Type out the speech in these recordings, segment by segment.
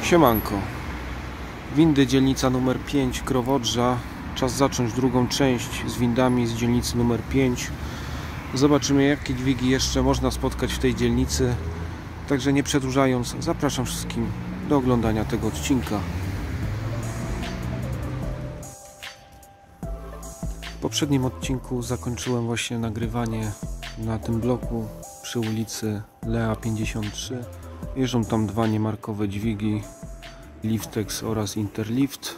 Siemanko. Windy dzielnica numer 5 Krowodrza. Czas zacząć drugą część z windami z dzielnicy numer 5. Zobaczymy, jakie dźwigi jeszcze można spotkać w tej dzielnicy. Także nie przedłużając, zapraszam wszystkim do oglądania tego odcinka. W poprzednim odcinku zakończyłem właśnie nagrywanie na tym bloku przy ulicy Lea 53. Jeżdżą tam dwa niemarkowe dźwigi, Liftex oraz Interlift.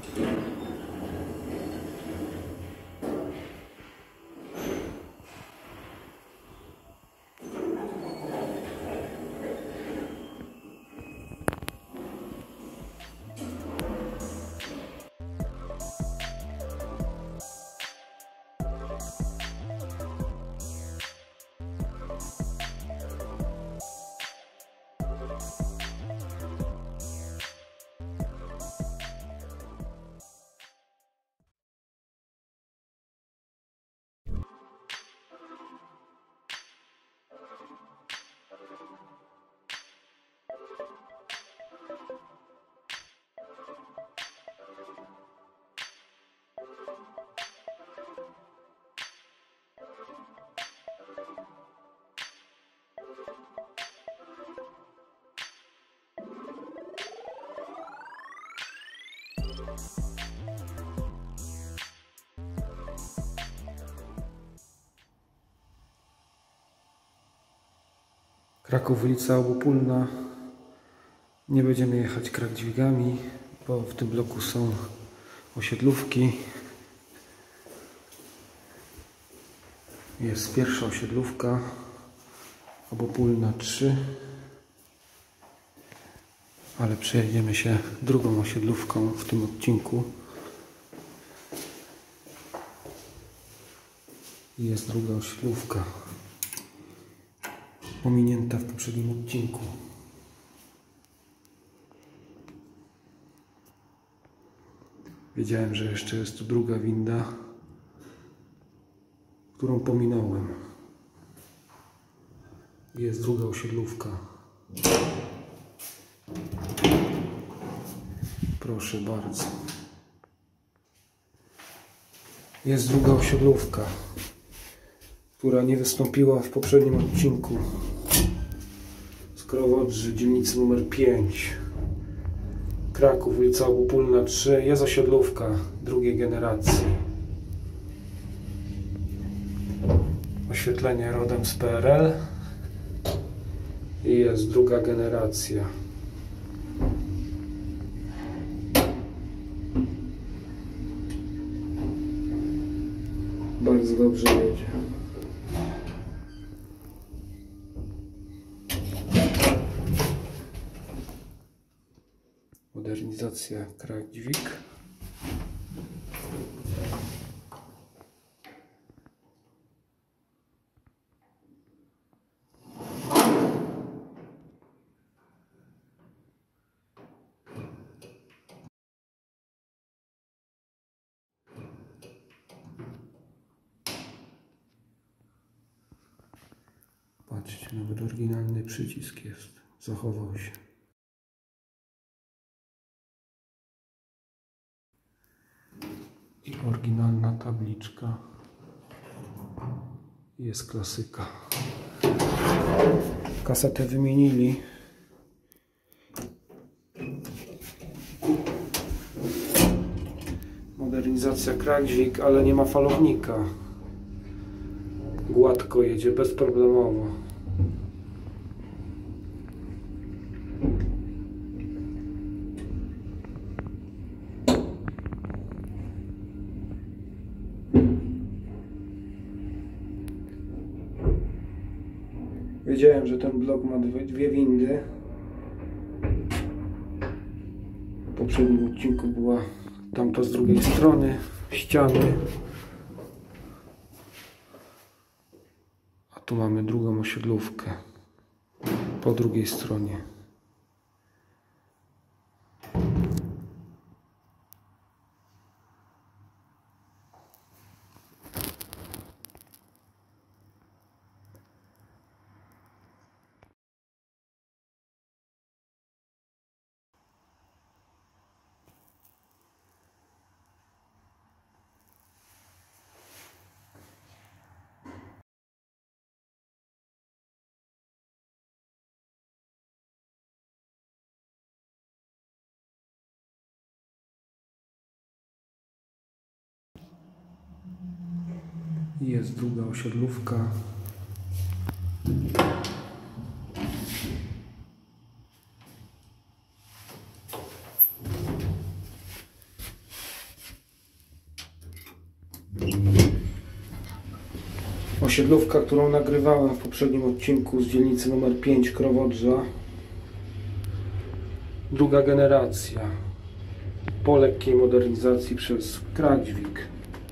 Kraków, ulica Obopólna. Nie będziemy jechać dźwigami, bo w tym bloku są osiedlówki. Jest pierwsza osiedlówka, Obopólna 3. Ale przejedziemy się drugą osiedlówką w tym odcinku. Jest druga osiedlówka, pominięta w poprzednim odcinku. Wiedziałem, że jeszcze jest tu druga winda, którą pominąłem. Jest druga osiedlówka. Proszę bardzo. Jest druga osiedlówka, która nie wystąpiła w poprzednim odcinku. Z Krowodrzy, dzielnicy numer 5. Kraków, ulica Obopólna 3. Jest osiedlówka drugiej generacji. Oświetlenie rodem z PRL. I jest druga generacja. Bardzo dobrze jedzie. Modernizacja dźwig. Patrzcie, nawet oryginalny przycisk jest. Zachował się. I oryginalna tabliczka. Jest klasyka. Kasetę wymienili. Modernizacja dźwig, ale nie ma falownika. Gładko jedzie, bezproblemowo. Wiedziałem, że ten blok ma dwie windy. W poprzednim odcinku była tamta z drugiej strony ściany. A tu mamy drugą osiedlówkę po drugiej stronie. Jest druga osiedlówka. Osiedlówka, którą nagrywałem w poprzednim odcinku z dzielnicy numer 5 Krowodrza. Druga generacja. Po lekkiej modernizacji przez Krakdźwig.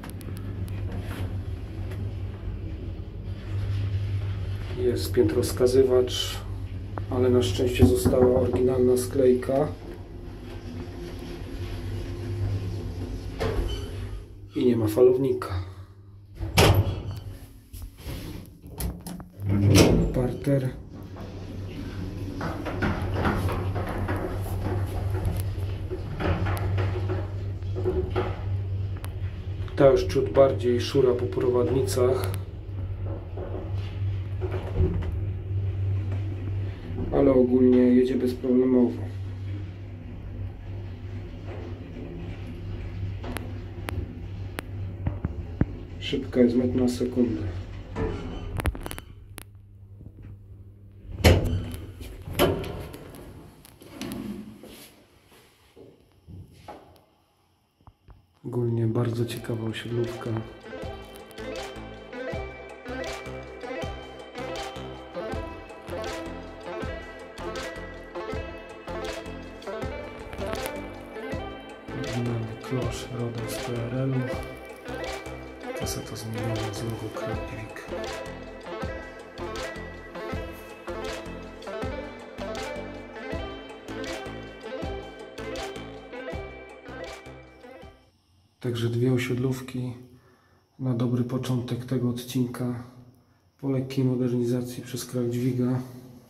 Jest piętroskazywacz, ale na szczęście została oryginalna sklejka. I nie ma falownika. Parter. Ta już ciut bardziej szura po prowadnicach, ale ogólnie jedzie bezproblemowo. Szybka jest metr na sekundę. Ogólnie bardzo ciekawa osiedlówka. Oryginalny klosz rodem z PRL-u. Kaseta zmieniona z logo Krakdźwig. Także dwie osiedlówki na dobry początek tego odcinka po lekkiej modernizacji przez Krakdźwiga.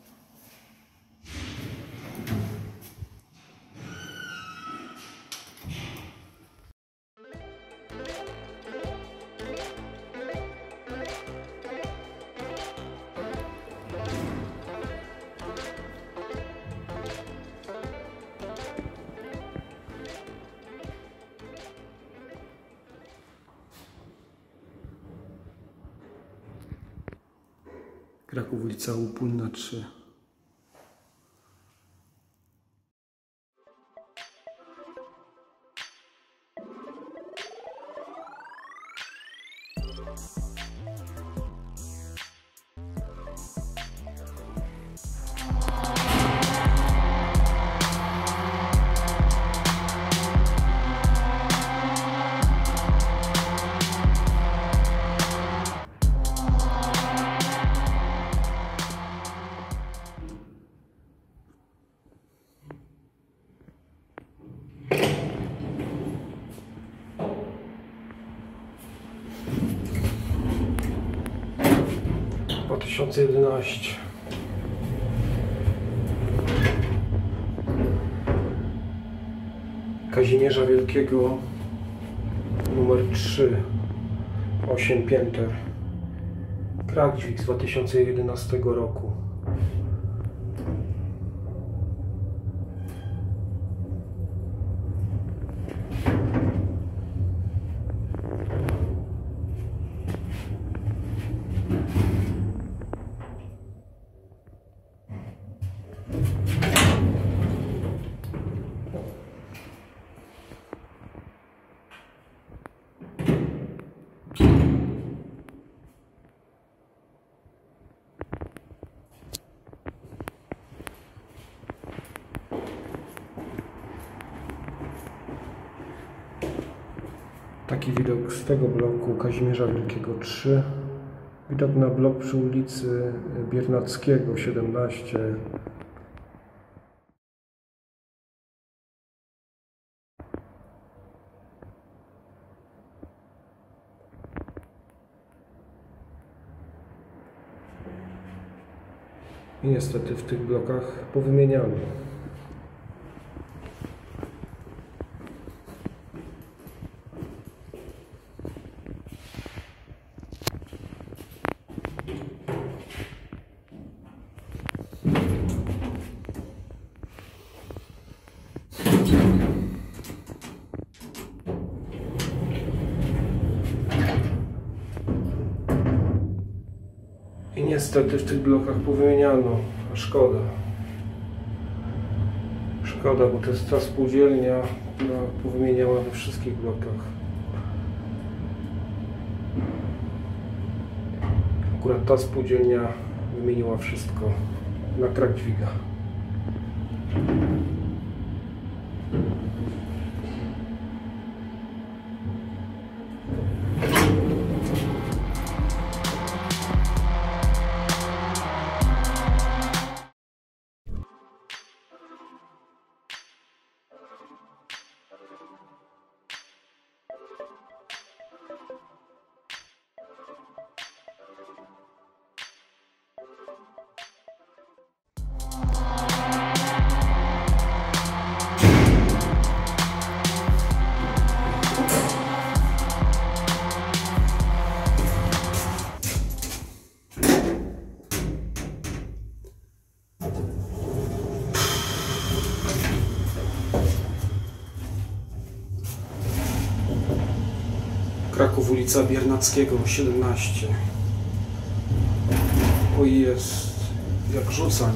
Kraków, ulica Upólna 3. W 2011. Kazimierza Wielkiego numer 3, 8 pięter. Krakdźwig z 2011 roku. Taki widok z tego bloku Kazimierza Wielkiego 3. Widok na blok przy ulicy Biernackiego 17. I niestety w tych blokach powymieniano. Niestety w tych blokach powymieniano, a szkoda. Szkoda, bo to jest ta spółdzielnia, która powymieniała we wszystkich blokach. Akurat ta spółdzielnia wymieniła wszystko na krak dźwiga. Kraków, ulica Biernackiego, 17. O, jest jak rzucań.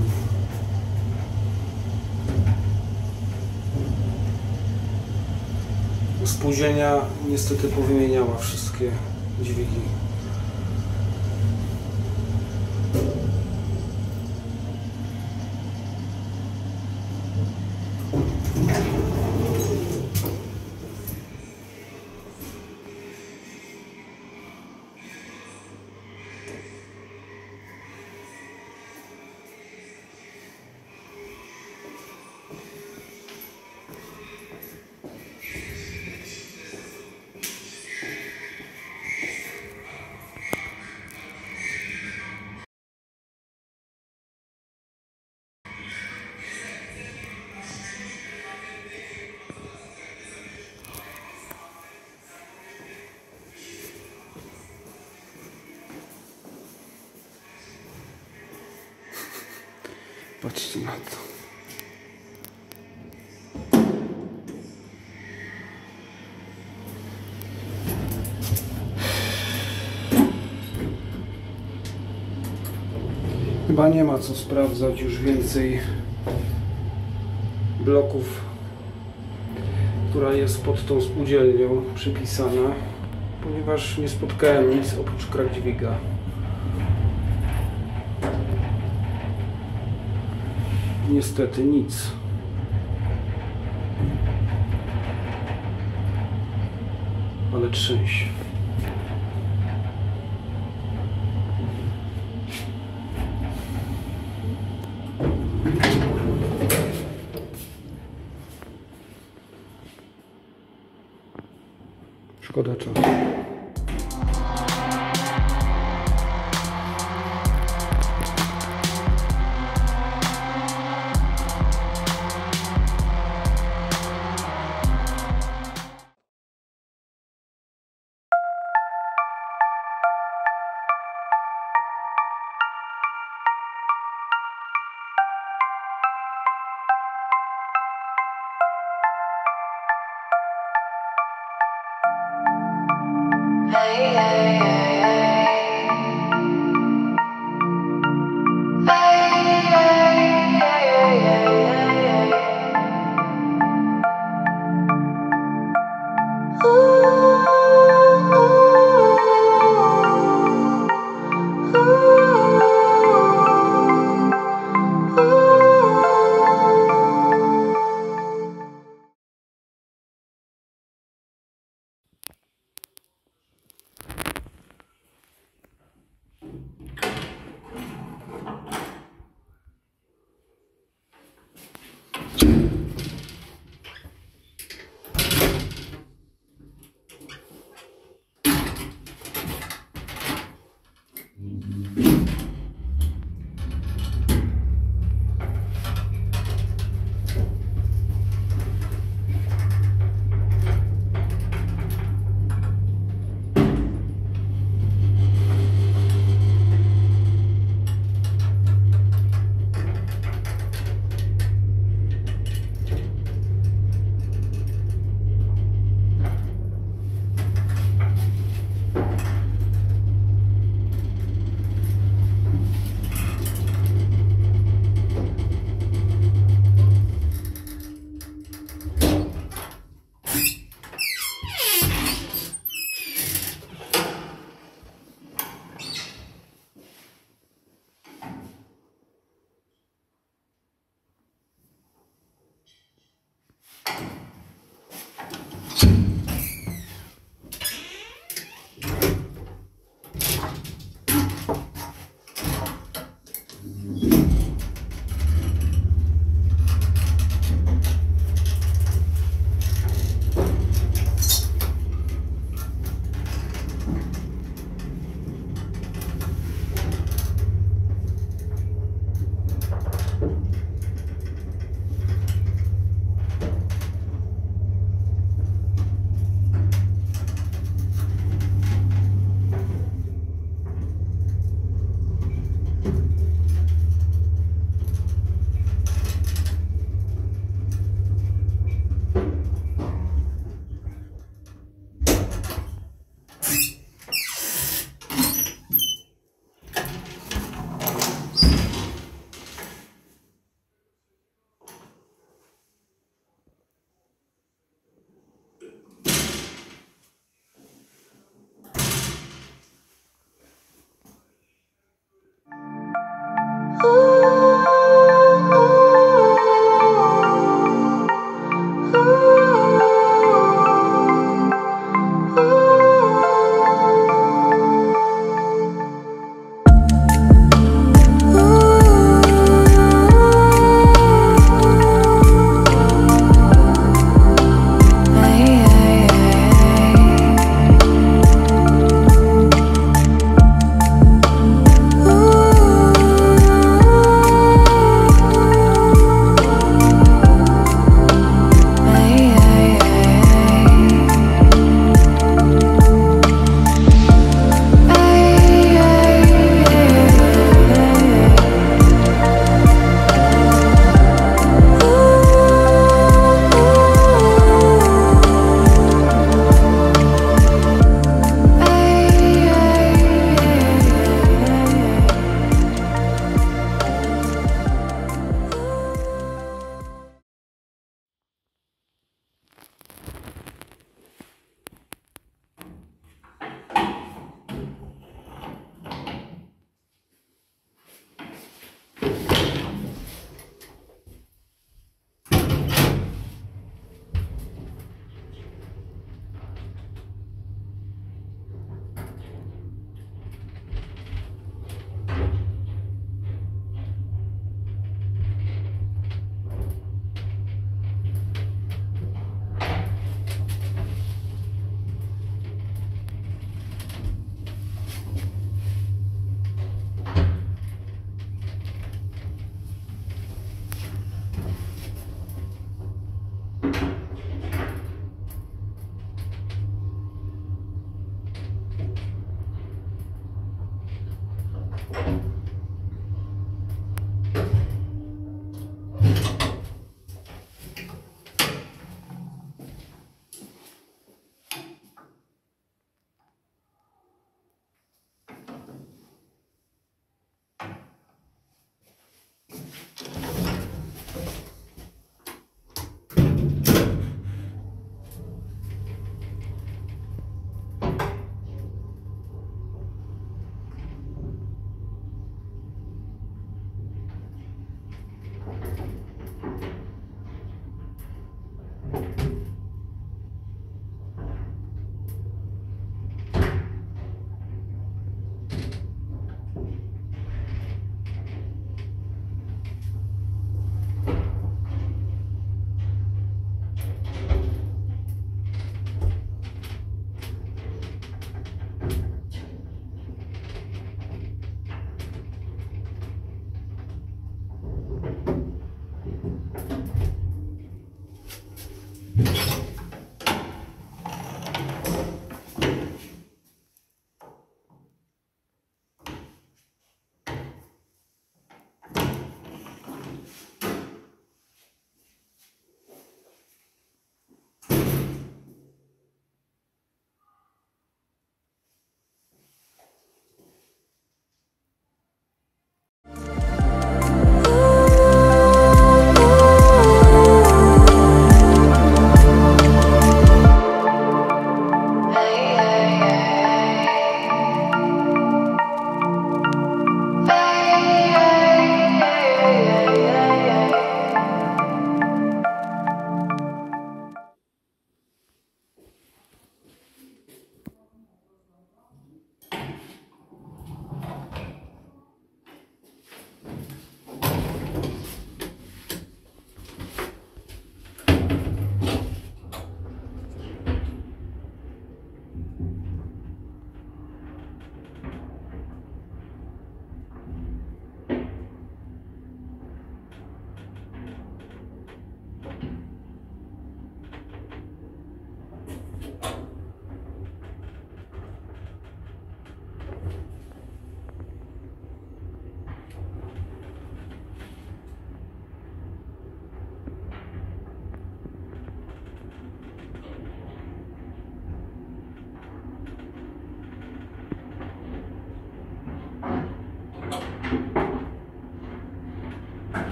Spółdzielnia niestety powymieniała wszystkie dźwigi. Patrzcie na to. Chyba nie ma co sprawdzać już więcej bloków, która jest pod tą spółdzielnią przypisana, ponieważ nie spotkałem nic oprócz krak dźwiga. Niestety nic. Ale trzęsie. Szkoda czasu.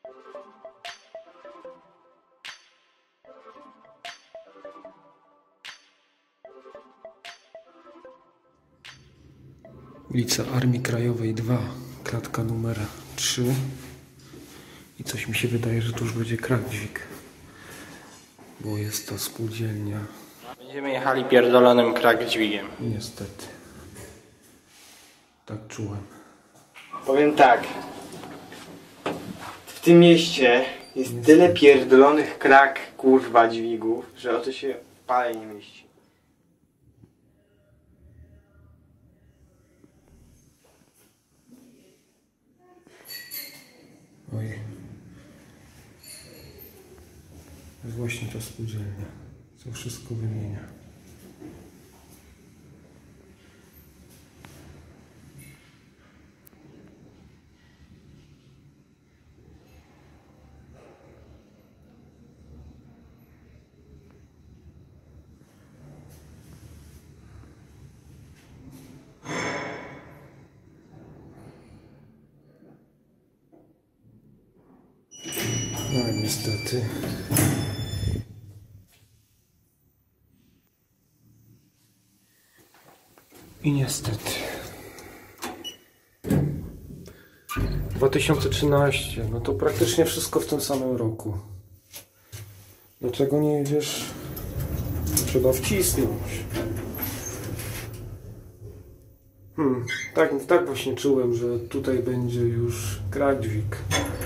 Ulica Armii Krajowej 2, klatka numer 3. I coś mi się wydaje, że tu już będzie Krak-Dźwig, bo jest to spółdzielnia. Będziemy jechali pierdolonym Krak-Dźwigiem. Niestety. Tak czułem. Powiem tak. W tym mieście jest tyle pierdolonych kurwa dźwigów, że o to się w pale nie mieści. Oj. To jest właśnie ta spółdzielnia, co wszystko wymienia. No niestety. I niestety. 2013, no to praktycznie wszystko w tym samym roku. Dlaczego nie jedziesz? Trzeba wcisnąć. Tak właśnie czułem, że tutaj będzie już Krak-Dźwig.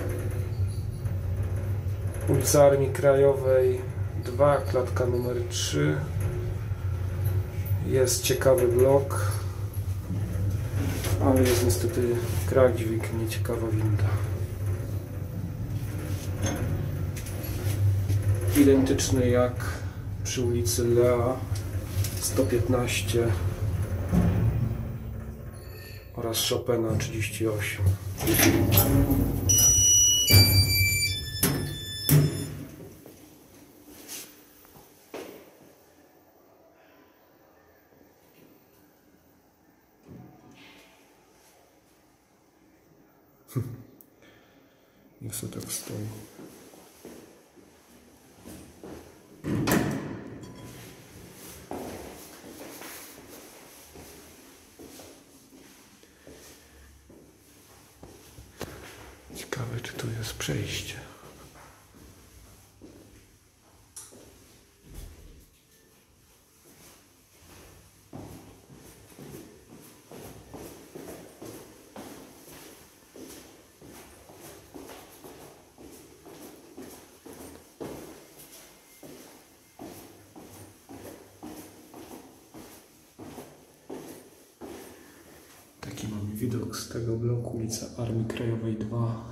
Ulica Armii Krajowej 2, klatka numer 3. Jest ciekawy blok, ale jest niestety Krak-Dźwig, nieciekawa winda. Identyczny jak przy ulicy Lea 115 oraz Chopina 38. Niech sobie tak stoi. Ciekawe, czy tu jest przejście. Taki mamy widok z tego bloku, ulica Armii Krajowej 2.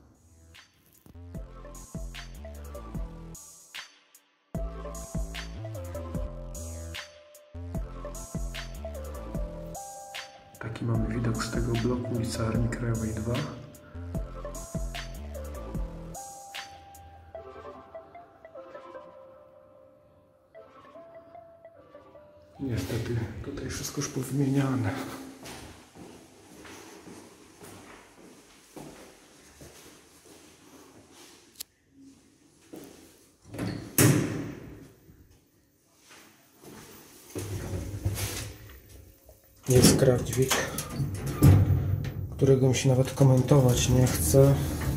Taki mamy widok z tego bloku, ulica Armii Krajowej 2. Niestety tutaj wszystko już powymieniane. Jest Krak-Dźwig, którego mi się nawet komentować nie chce.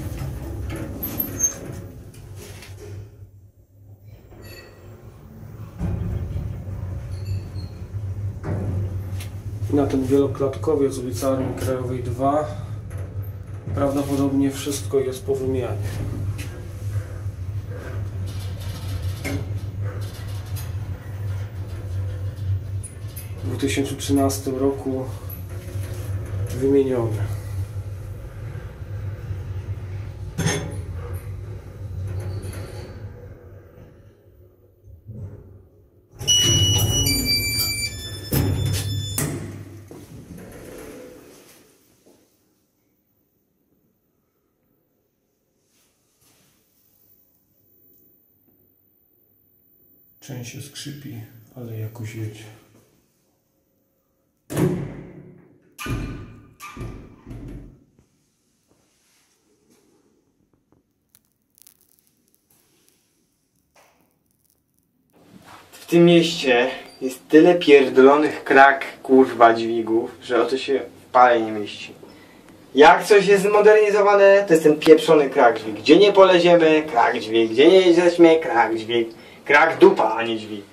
Na ten wieloklatkowiec ulicy Armii Krajowej 2 prawdopodobnie wszystko jest po wymianie. W 2013 roku wymienione. Część się skrzypi, ale jakoś jedzie. tym mieście jest tyle pierdolonych krak, kurwa, dźwigów, że o to się w pale nie mieści. Jak coś jest zmodernizowane, to jest ten pieprzony krak dźwig. Gdzie nie poleziemy, krak dźwig. Gdzie nie jedziemy, krak dźwig. Krak dupa, a nie dźwig.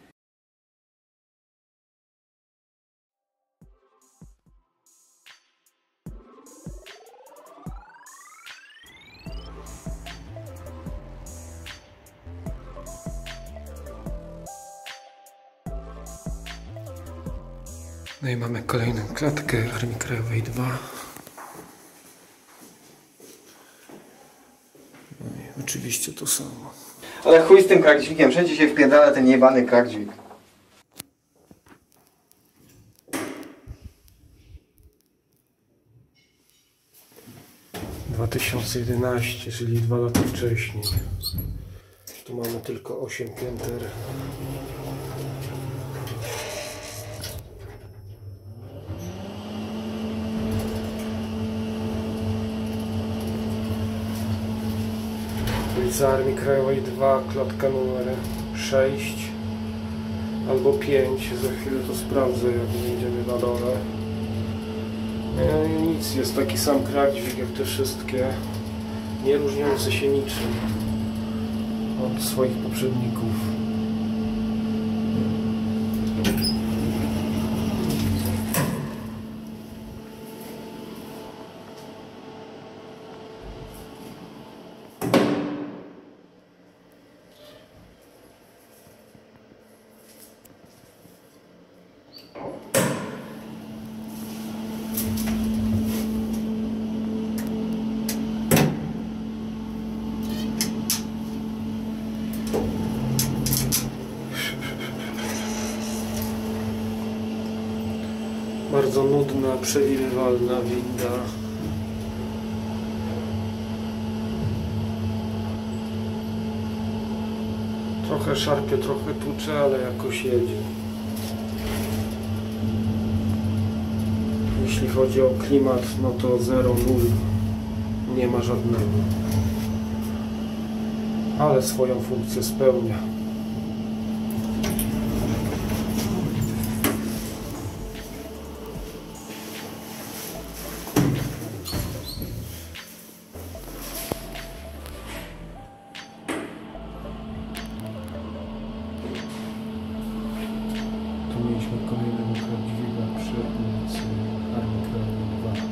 No i mamy kolejną klatkę Armii Krajowej 2. No i oczywiście to samo. Ale chuj z tym krak dźwigiem, wszędzie się wpierdala ten jebany krak dźwig. W 2011, czyli 2 lata wcześniej. Tu mamy tylko 8 pięter. Ulica Armii Krajowej 2, klatka numer 6 albo 5. Za chwilę to sprawdzę, jak będziemy na dole. Nic, jest taki sam krak dźwig jak te wszystkie, nie różniące się niczym od swoich poprzedników. Bardzo nudna, przewidywalna winda. Trochę szarpie, trochę tucze, ale jakoś jedzie. Jeśli chodzi o klimat, no to 0, 0. Nie ma żadnego. Ale swoją funkcję spełnia. Mieliśmy kolejnego dźwiga przy ulicy Armii Krajowej 2.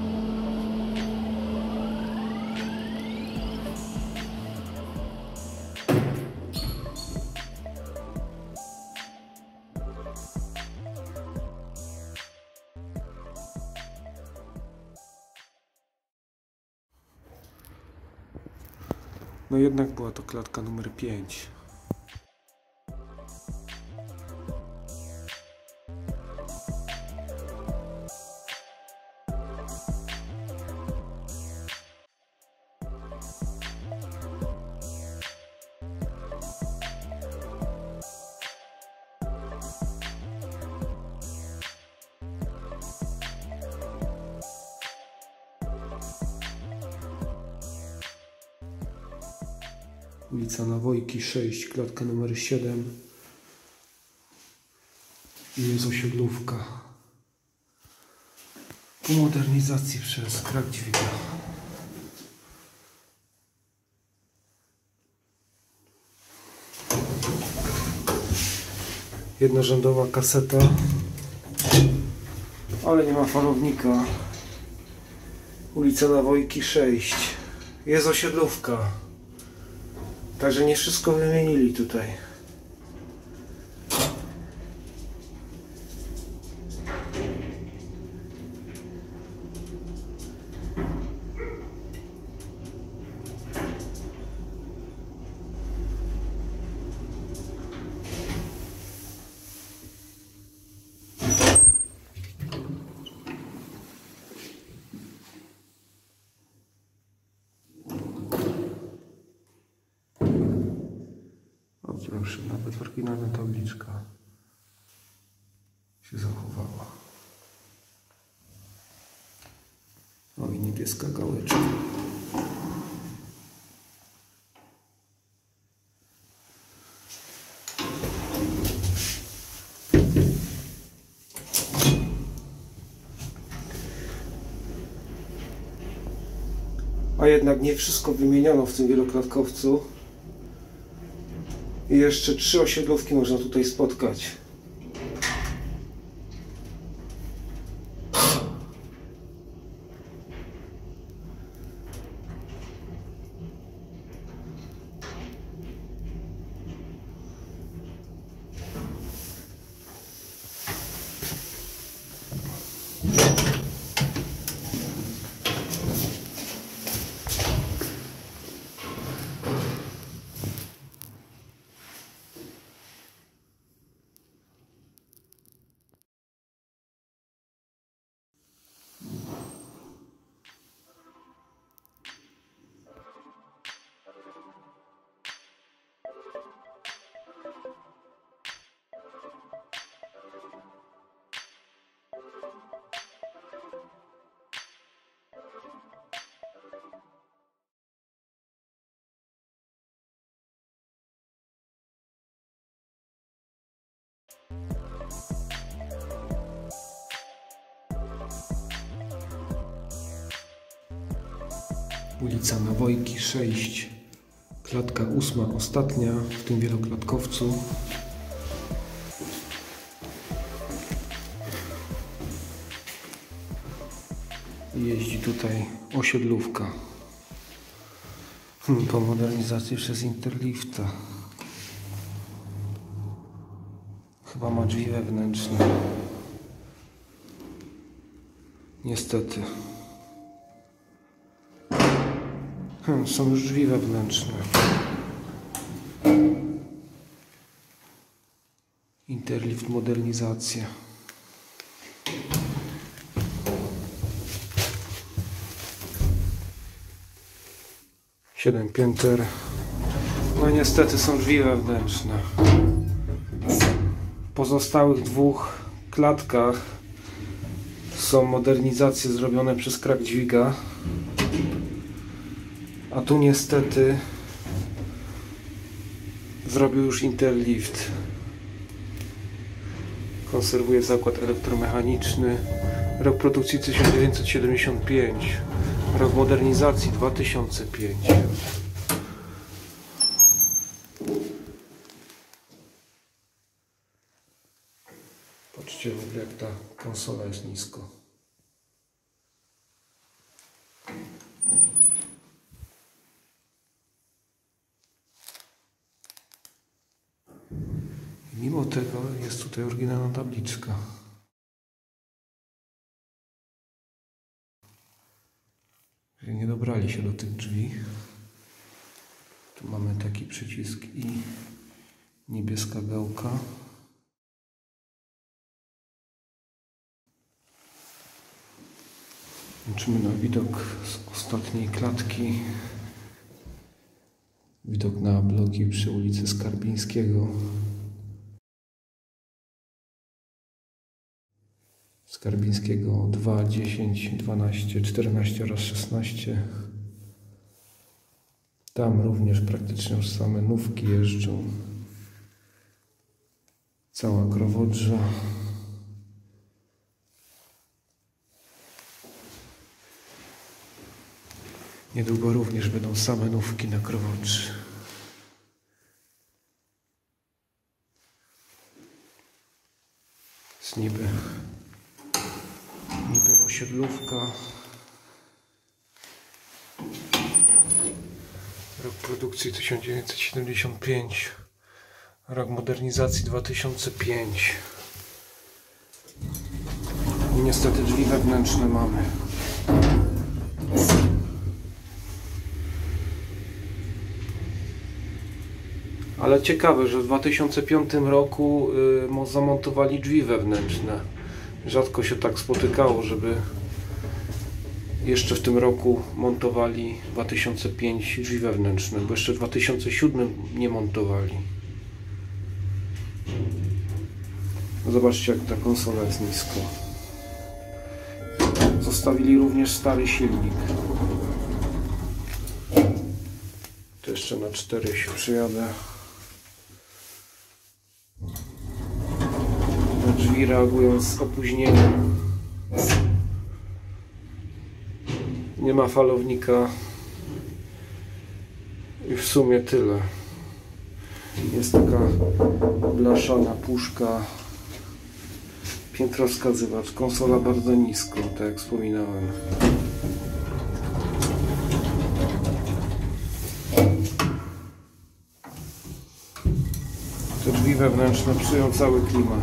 No jednak była to klatka numer 5. Ulica Nawojki 6, klatka numer 7 i jest osiedlówka po modernizacji przez krak dźwiga. Jednorzędowa kaseta, ale nie ma falownika. Ulica Nawojki 6, jest osiedlówka. Także nie wszystko wymienili tutaj. Proszę, nawet oryginalna tabliczka się zachowała. O, i niebieska gałeczka. A jednak nie wszystko wymieniono w tym wieloklatkowcu. I jeszcze 3 osiedlówki można tutaj spotkać. Ulica Nawojki 6, klatka 8, ostatnia w tym wieloklatkowcu. Jeździ tutaj osiedlówka po modernizacji przez Interlifta. Chyba ma drzwi wewnętrzne. Niestety. Są już drzwi wewnętrzne. Interlift modernizacja. Siedem pięter. No niestety są drzwi wewnętrzne. W pozostałych 2 klatkach są modernizacje zrobione przez krak dźwiga. A tu niestety zrobił już Interlift. Konserwuje zakład elektromechaniczny. Rok produkcji 1975. Rok modernizacji 2005. Patrzcie w ogóle, jak ta konsola jest nisko. Mimo tego jest tutaj oryginalna tabliczka. Nie dobrali się do tych drzwi. Tu mamy taki przycisk i niebieska gałka. Liczymy na widok z ostatniej klatki. Widok na bloki przy ulicy Skarbińskiego. Skarbińskiego 2, 10, 12, 14 oraz 16. Tam również praktycznie już same nówki jeżdżą. Cała Krowodrza. Niedługo również będą same nówki na Krowodrzy. Jest niby osiedlówka. Rok produkcji 1975. Rok modernizacji 2005. I niestety drzwi wewnętrzne mamy. Ale ciekawe, że w 2005 roku zamontowali drzwi wewnętrzne. Rzadko się tak spotykało, żeby jeszcze w tym roku montowali 2005 drzwi wewnętrzne, bo jeszcze w 2007 nie montowali. Zobaczcie, jak ta konsola jest nisko. Zostawili również stary silnik. To jeszcze na 4 się przyjadę. Drzwi reagują z opóźnieniem. Nie ma falownika. I w sumie tyle. Jest taka blaszana puszka, piętrowskazywacz, konsola bardzo nisko, tak jak wspominałem. Te drzwi wewnętrzne psują cały klimat.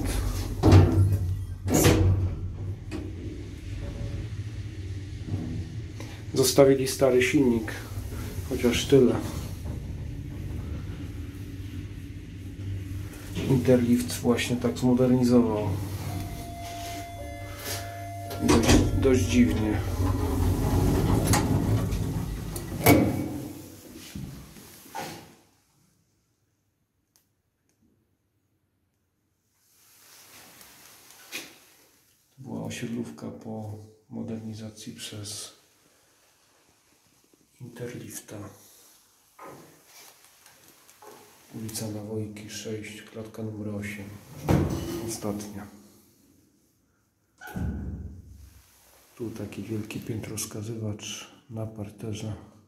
Zostawili stary silnik, chociaż tyle. Interlift właśnie tak zmodernizował. Dość dziwnie. To była osiedlówka po modernizacji przez Interlifta. Ulica Nawojki 6, klatka numer 8. Ostatnia. Tu taki wielki piętrowskazywacz na parterze.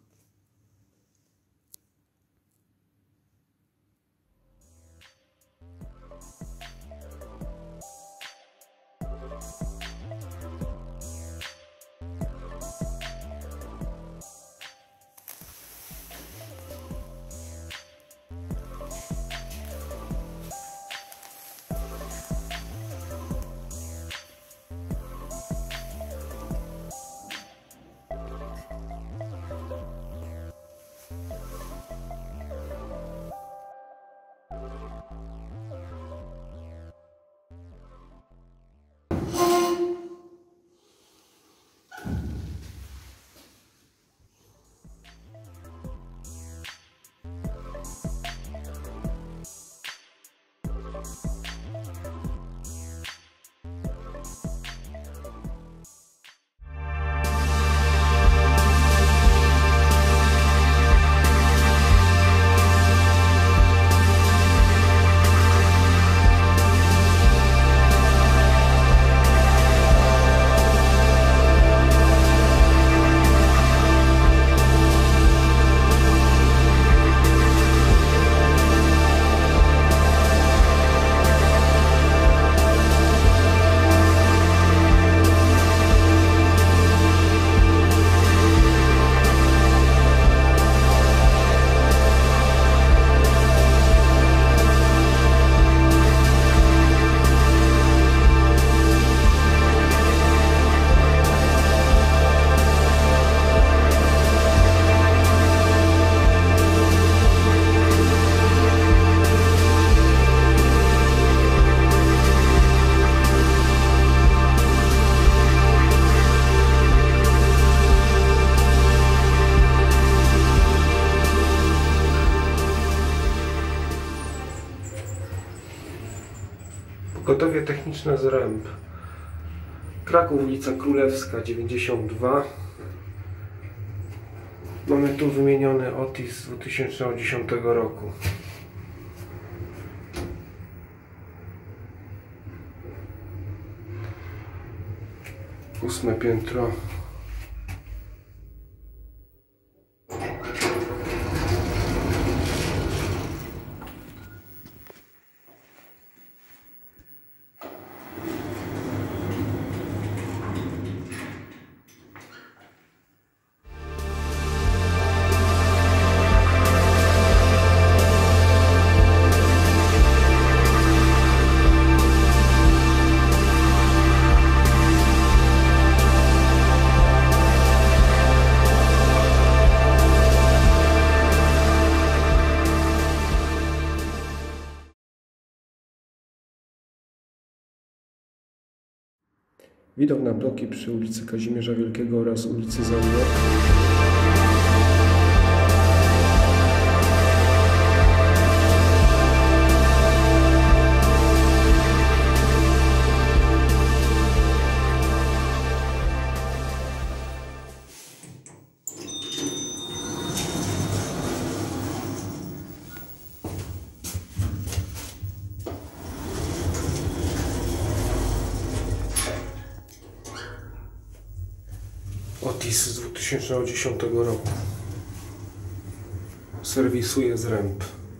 Pogotowie techniczne z Ręb. Kraków, ulica Królewska 92. Mamy tu wymieniony Otis z 2010 roku. 8. piętro. Widok na bloki przy ulicy Kazimierza Wielkiego oraz ulicy Zaułek. Otis z 2010 roku. serwisuje Zręb.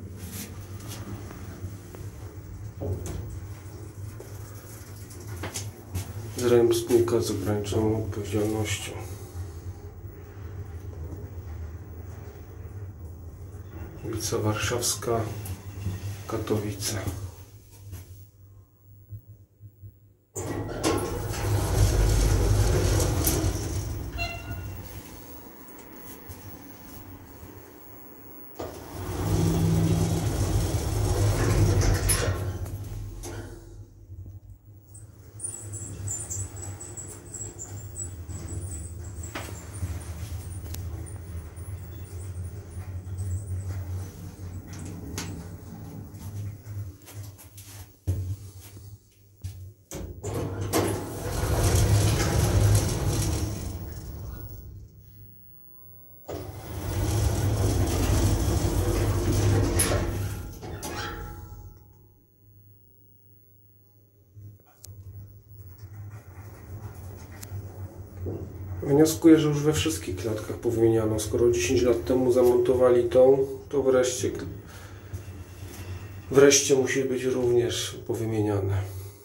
Zręb spółka z ograniczoną odpowiedzialnością. Ulica Warszawska, Katowice. Wnioskuję, że już we wszystkich klatkach powymieniano. Skoro 10 lat temu zamontowali tą, to wreszcie musi być również powymieniane.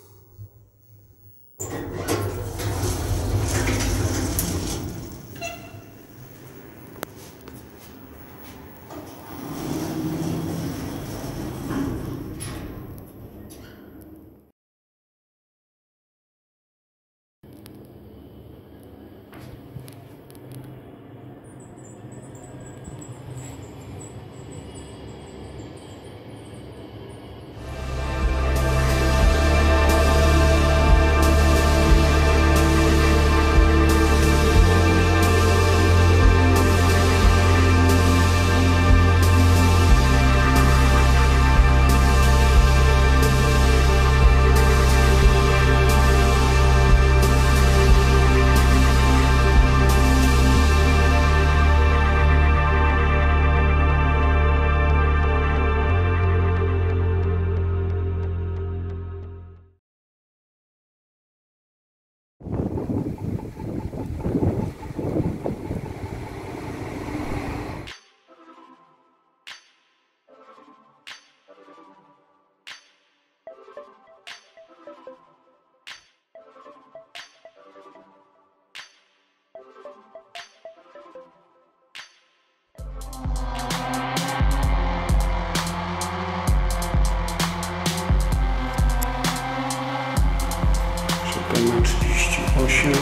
Chopina 38.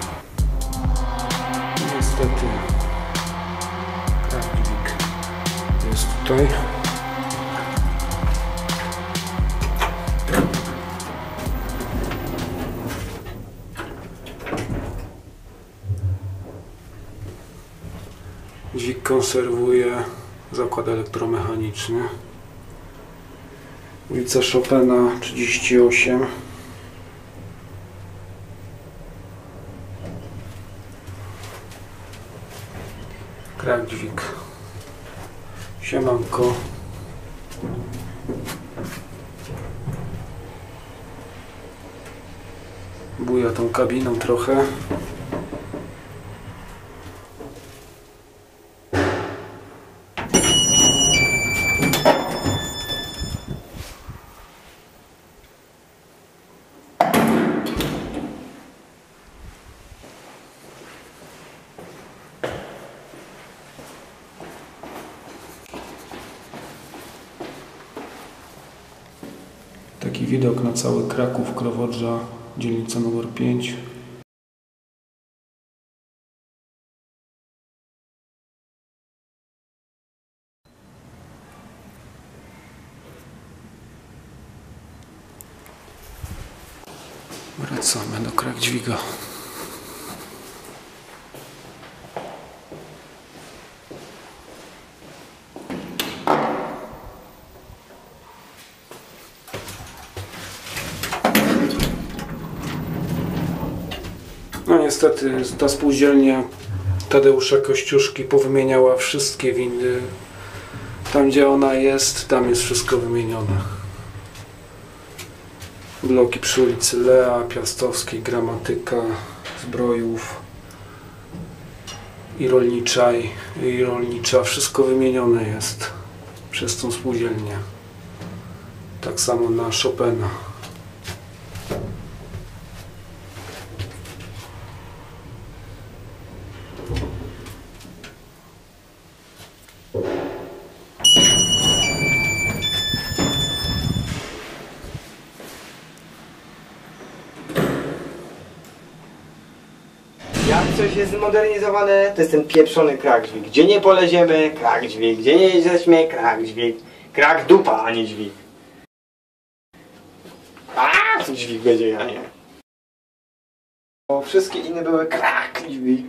Niestety krawdźwig jest tutaj. Dźwig konserwuje zakład elektromechaniczny. Ulica Chopina 38. Krawdźwig. Siemanko. Buja tą kabiną trochę. Taki widok na cały Kraków, Krowodrza, dzielnica numer 5. Wracamy do krawdźwiga. No niestety ta spółdzielnia Tadeusza Kościuszki powymieniała wszystkie windy. Tam gdzie ona jest, tam jest wszystko wymienione. Bloki przy ulicy Lea, Piastowskiej, Gramatyka, Zbrojów. i rolnicza, wszystko wymienione jest przez tą spółdzielnię. Tak samo na Chopina. Jak coś jest zmodernizowane, to jest ten pieprzony krak dźwig. Gdzie nie poleziemy, krak dźwig. Gdzie nie jesteśmy, krak dźwig. Krak dupa, a nie dźwig. A, tu dźwig będzie, ja nie. Bo wszystkie inne były krak dźwig.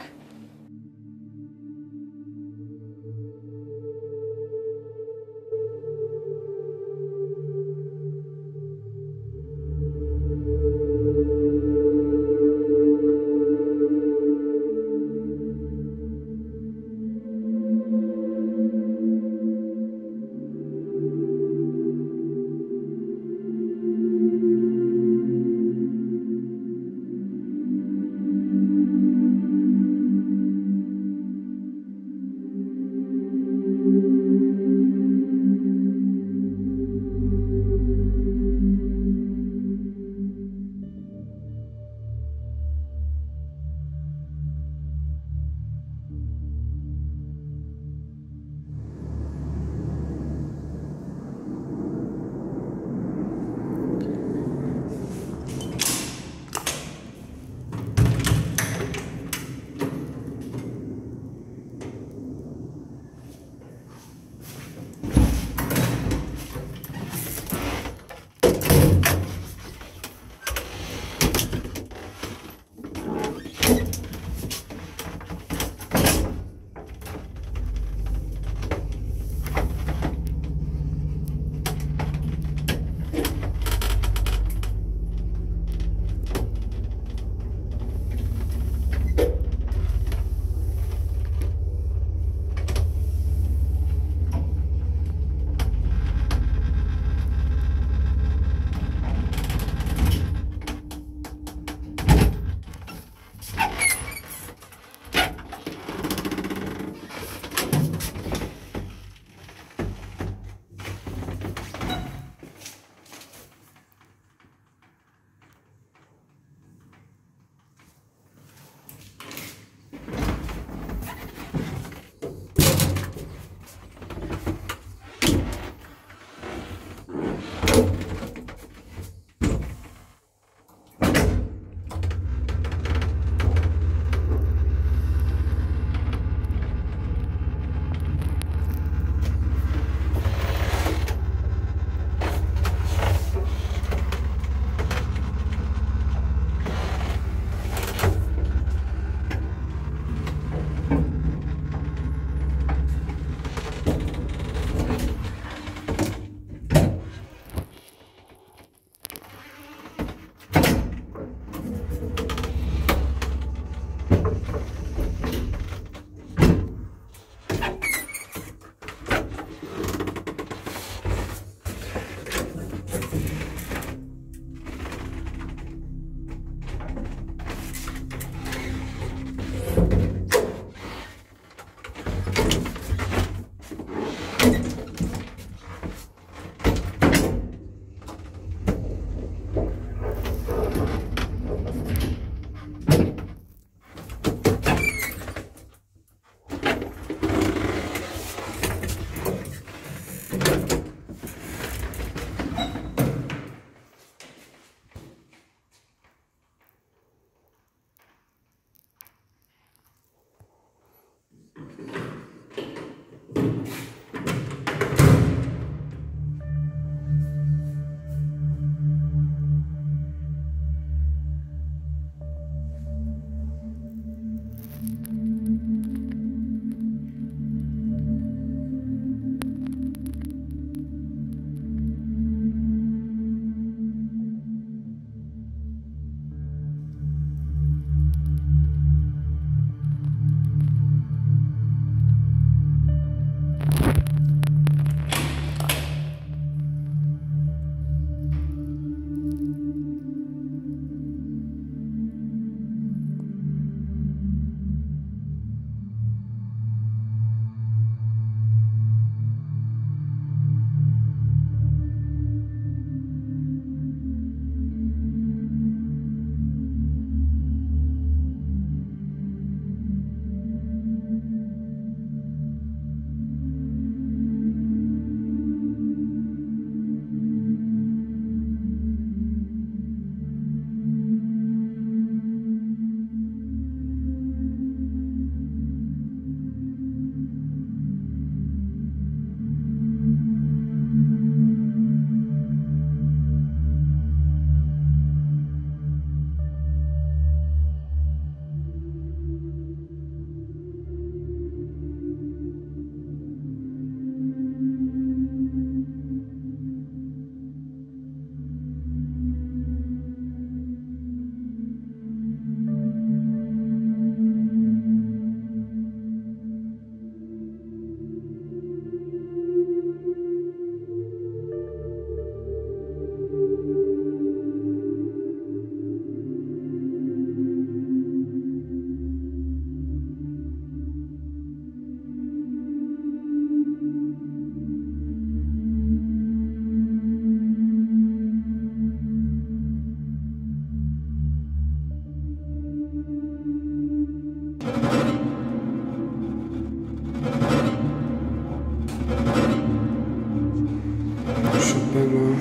Chopina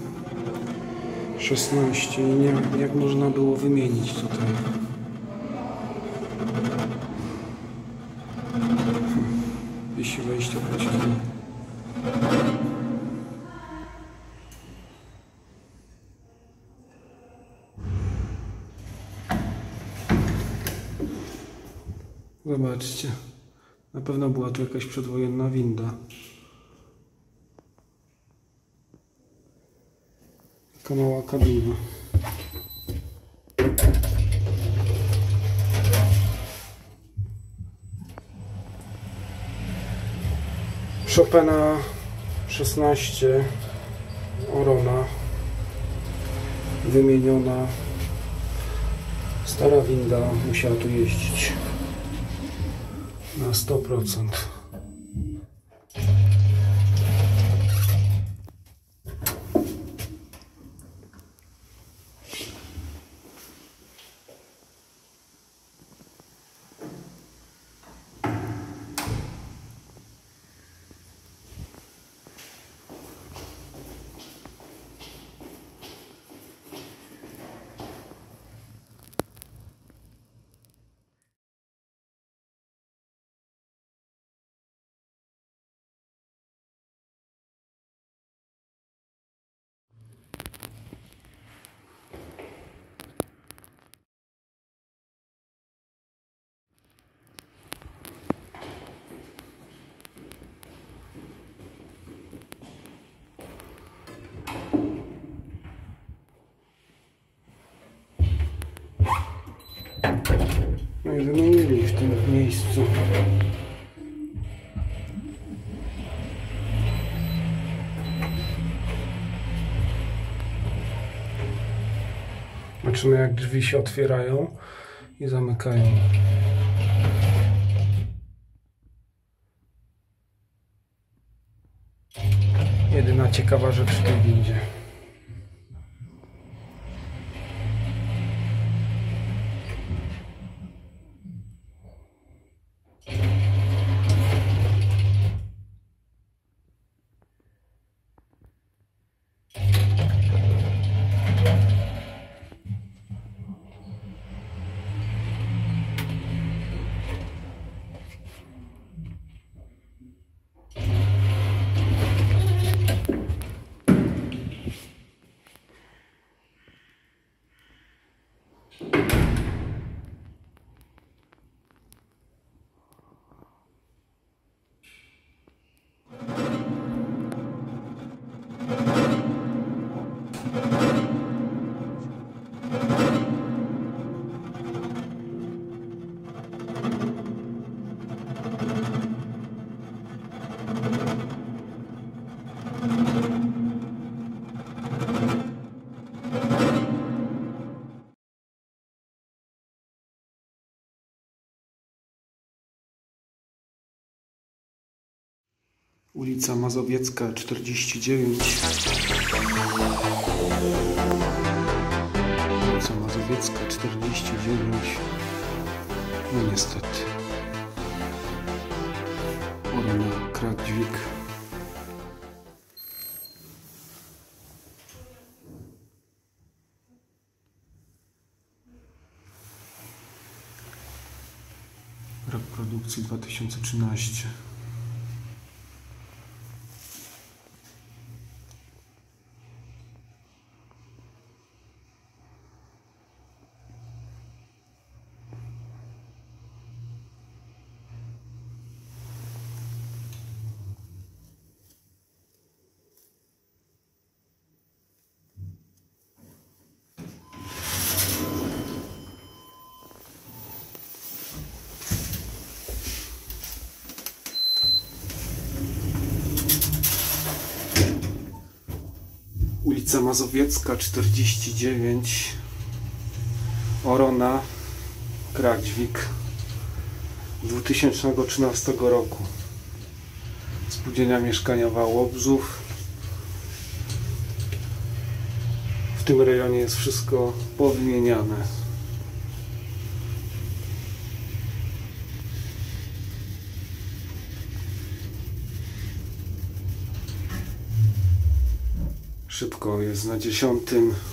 16 i nie wiem, jak można było wymienić tutaj. Wisi wejście pociągu. Zobaczcie, na pewno była tu jakaś przedwojenna winda. Taka mała kabina. Chopina 16 Orona wymieniona. Stara winda musiała tu jeździć na 100%. No i wymienili w tym miejscu. Zobaczymy, jak drzwi się otwierają i zamykają. Jedyna ciekawa rzecz w tej windzie. Ulica Mazowiecka 49. Ulica Mazowiecka 49. No niestety. Orona, krak, dźwig. Rok produkcji 2013. Ulica Mazowiecka 49. Orona, krak, dźwig 2013 roku. Spółdzielnia mieszkaniowa Łobrzów. W tym rejonie jest wszystko powymieniane. Szybko jest na 10.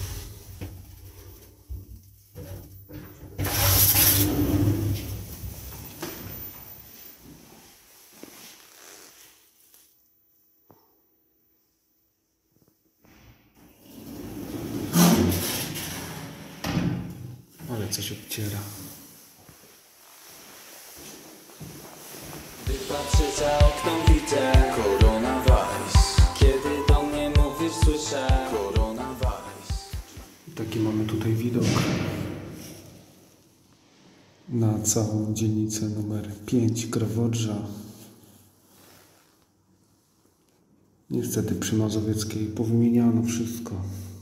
Ale coś obciera. Gdy patrzę za okno, widzę koronawirus. Kiedy do mnie mówisz, słyszę koronawirus. Taki mamy tutaj widok na całą dzielnicę numer 5 Krowodrza. Niestety przy Mazowieckiej powymieniano wszystko.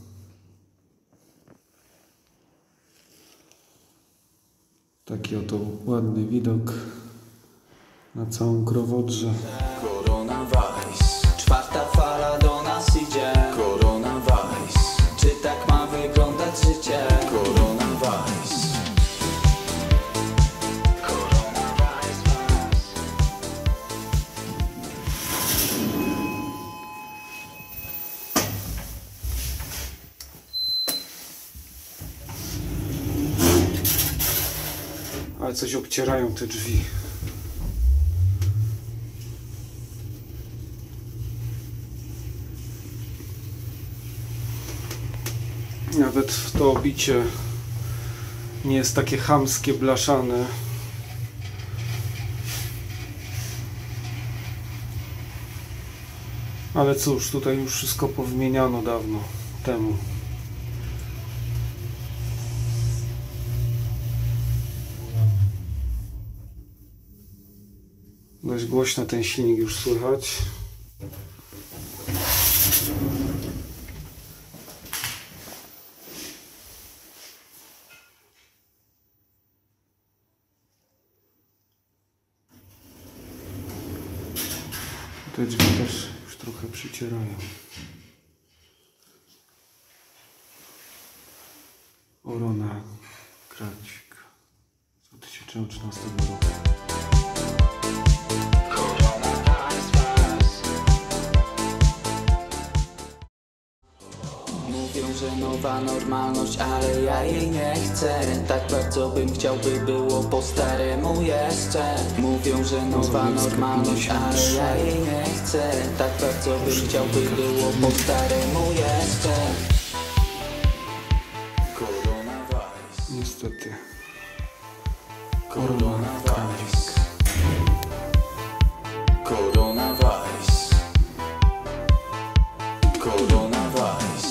Taki oto ładny widok na całą Krowodrze. Koronawirus. Czwarta fala do nas idzie. Koronawirus. Czy tak ma wyglądać życie? Koronawirus. Ale coś obcierają te drzwi. Nawet to obicie nie jest takie chamskie, blaszane. Ale cóż, tutaj już wszystko powymieniano dawno temu. Dość głośno ten silnik już słychać. Te drzwi też już trochę przycierają. Orona Kracik 2013 roku. Mówią, że nowa normalność, ale ja jej nie chcę. Tak bardzo bym chciał, by było po staremu jeszcze. Mówią, że nowa normalność, ale ja jej nie chcę. Tak bardzo bym chciał, by było po staremu jeszcze. Koronawirus. Niestety. Koronawirus. Koronawirus. Koronawirus.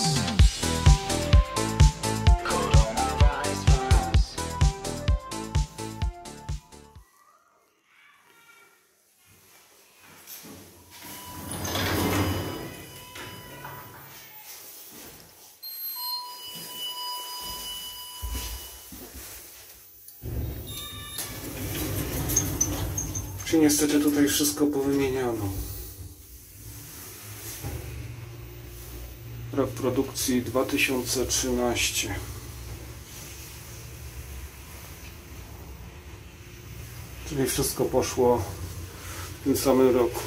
Czy niestety tutaj wszystko powymieniano. Rok produkcji 2013. Czyli wszystko poszło w tym samym roku.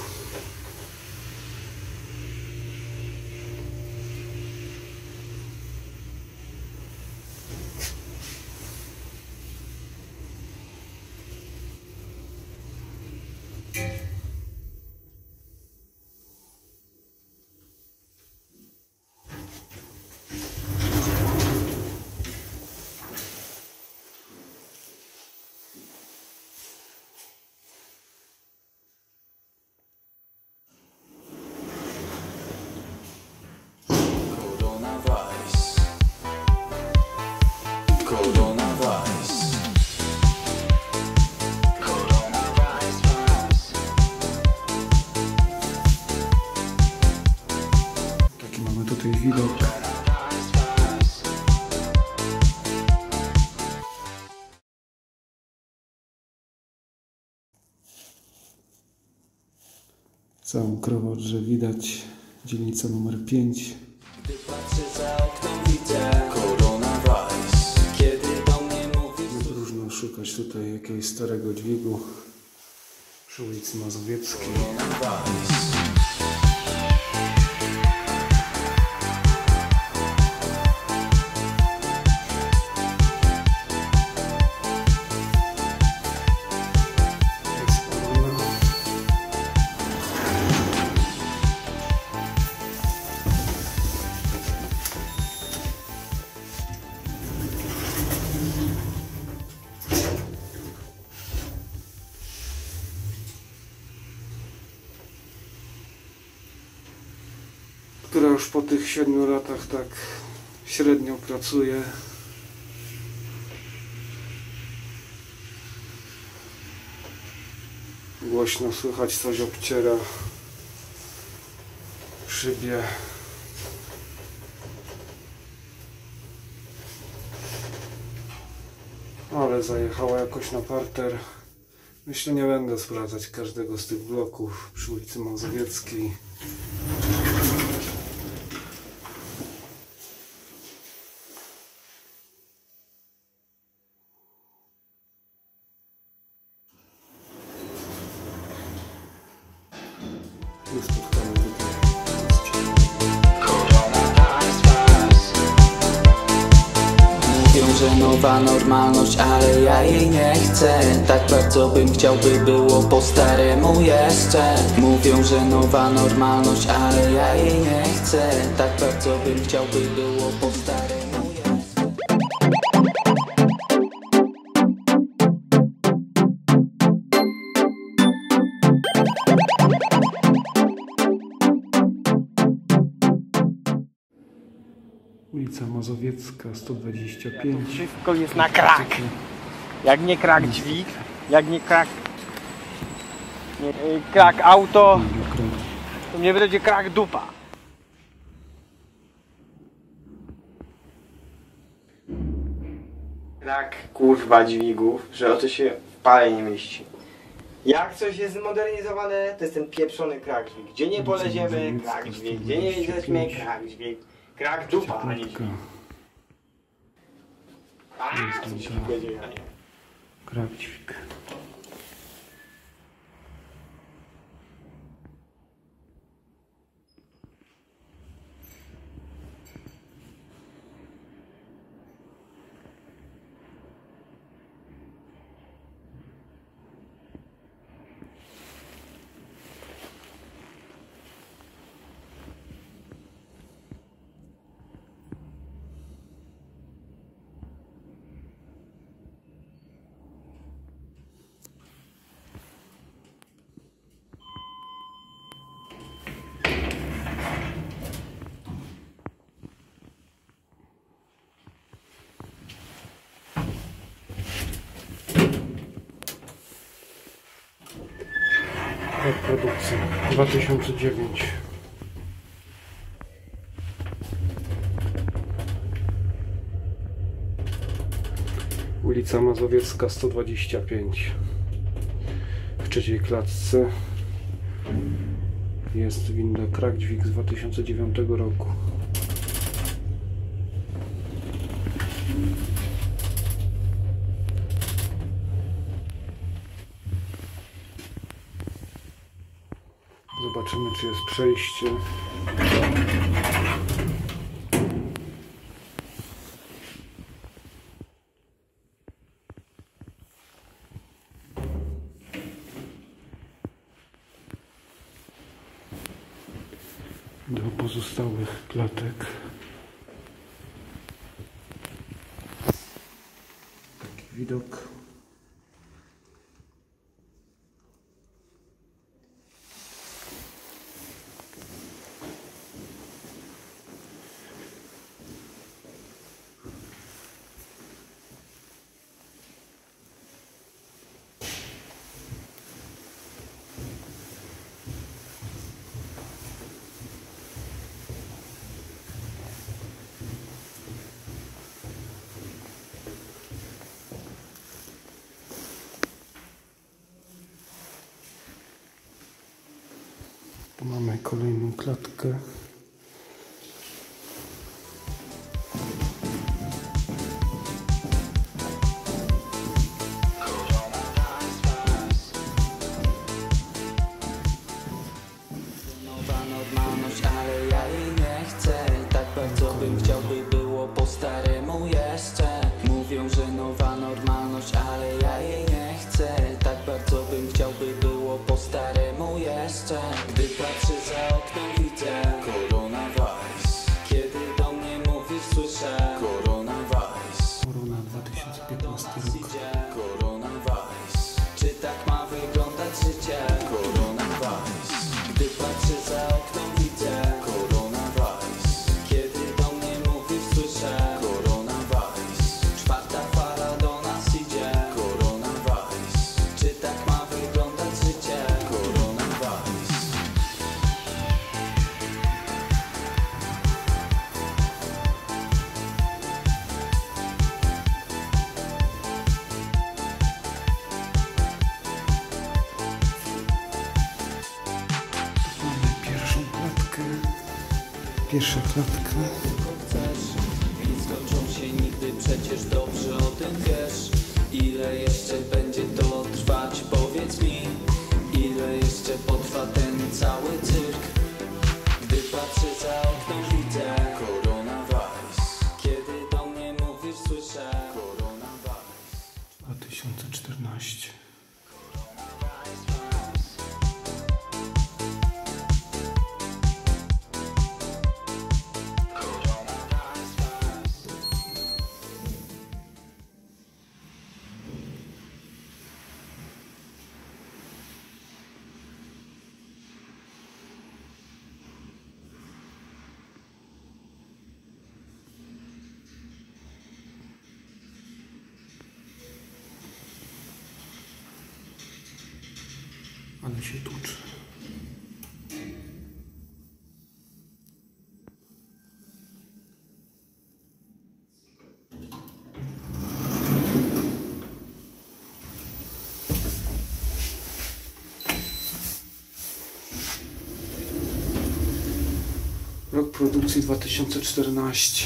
Taki mamy tutaj widok. Całą Krowodrze widać, dzielnica numer 5. Gdy patrzę za okno, widzę koronawirus. Kiedy do mnie mówisz, Próżno szukać tutaj jakiegoś starego dźwigu przy ulicy Mazowieckiej. koronawirus. która już po tych 7 latach tak średnio pracuje. Głośno słychać, coś obciera w szybie. Ale zajechała jakoś na parter. Myślę, nie będę sprawdzać każdego z tych bloków przy ulicy Mazowieckiej. Już spotkałem tutaj. Mówią, że nowa normalność, ale ja jej nie chcę. Tak bardzo bym chciał, by było po staremu jeszcze. Mówią, że nowa normalność, ale ja jej nie chcę. Tak bardzo bym chciał, by było po staremu jeszcze. Ulica Mazowiecka 125. Wszystko jest na krak. Jak nie krak dźwig, jak nie krak, krak auto, to mnie będzie krak dupa. Krak kurwa dźwigów, że oto się w pale nie mieści. Jak coś jest zmodernizowane, to jest ten pieprzony krak dźwig. Gdzie nie poleziemy, krak dźwig. Gdzie nie jedziemy, krak dźwig. Krak dupa, a nie dźwig. Krak dźwig. Produkcja 2009. Ulica Mazowiecka 125. W trzeciej klatce jest winda krak dźwig z 2009 roku. Zobaczymy, czy jest przejście. Do pozostałych klatek. Taki widok. Tu mamy kolejną klatkę. Nowa normalność, ale ja jej nie chcę. Tak bardzo bym chciał, by było po staremu jeszcze. Mówią, że nowa normalność, ale ja jej nie chcę. Tak bardzo bym chciał, by było po staremu jeszcze. Gdy patrzę za okno, widzę Pierwsza klatka. I skończą się nigdy, przecież dobrze o tym wiesz. Ile jeszcze będzie to trwać, powiedz mi. Ile jeszcze potrwa ten cały cyrk? Gdy patrzę za okno, widzę koronawirus. Kiedy do mnie mówisz, słyszę koronawirus. 2014. Ale się tłucze. Rok produkcji 2014.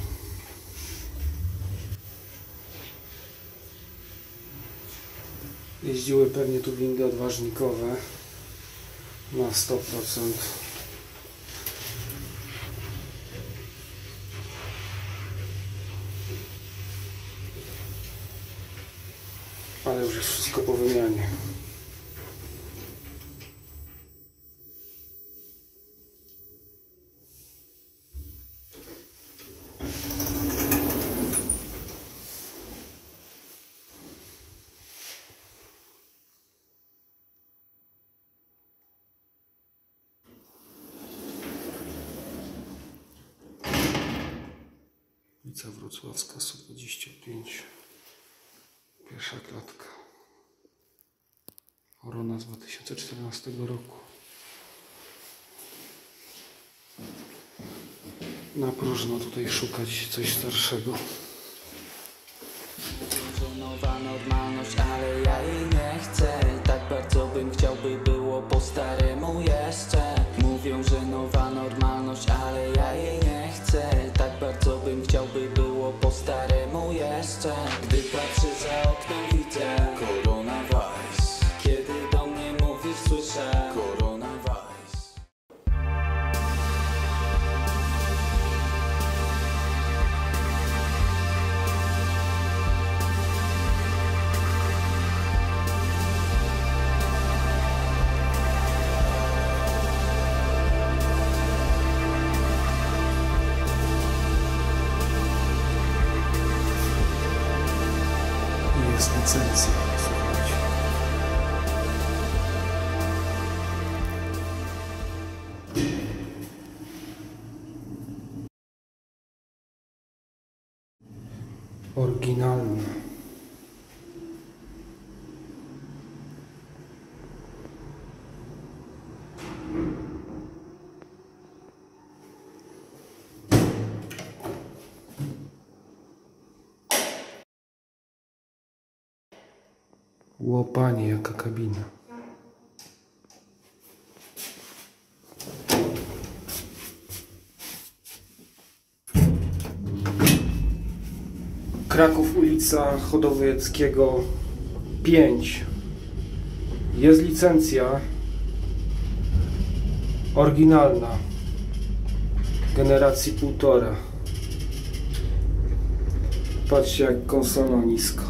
Jeździły pewnie tu windy odważnikowe na 100%. Ale już jest wszystko po wymianie. Ulica Wrocławska 125. Pierwsza klatka. Orona z 2014 roku. Na próżno tutaj szukać coś starszego. To nowa normalność, ale ja jej nie chcę. Tak bardzo bym chciał, by było po staremu jeszcze. Mówią, że nowa normalność, ale ja jej nie chcę. Tak bardzo bym chciał, by było po staremu jeszcze. Gdy patrzę za okno, widzę koronawirus. Kiedy do mnie mówisz, słyszę koronawirus. Jest licencja. Słuchajcie. Oryginalna. Łopanie, jaka kabina. Kraków, ulica Chodowieckiego 5. Jest licencja oryginalna generacji 1,5. Patrzcie, jak konsola nisko.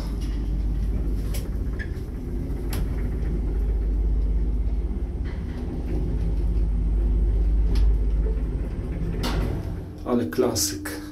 Ale klasyk.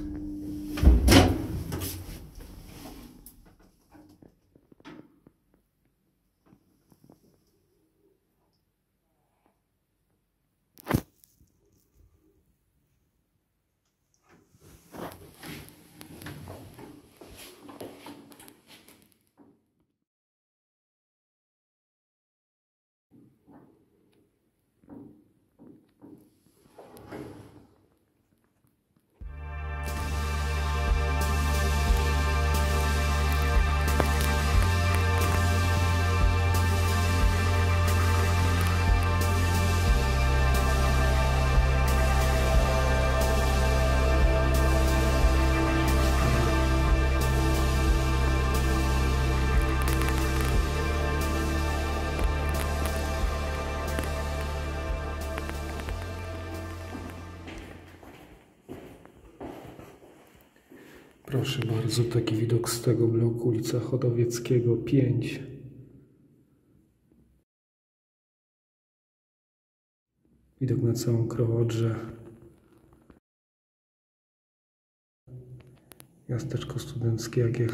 Proszę bardzo, taki widok z tego bloku, ulica Chodowieckiego 5. Widok na całą Krowodzę. Miasteczko studenckie AGH.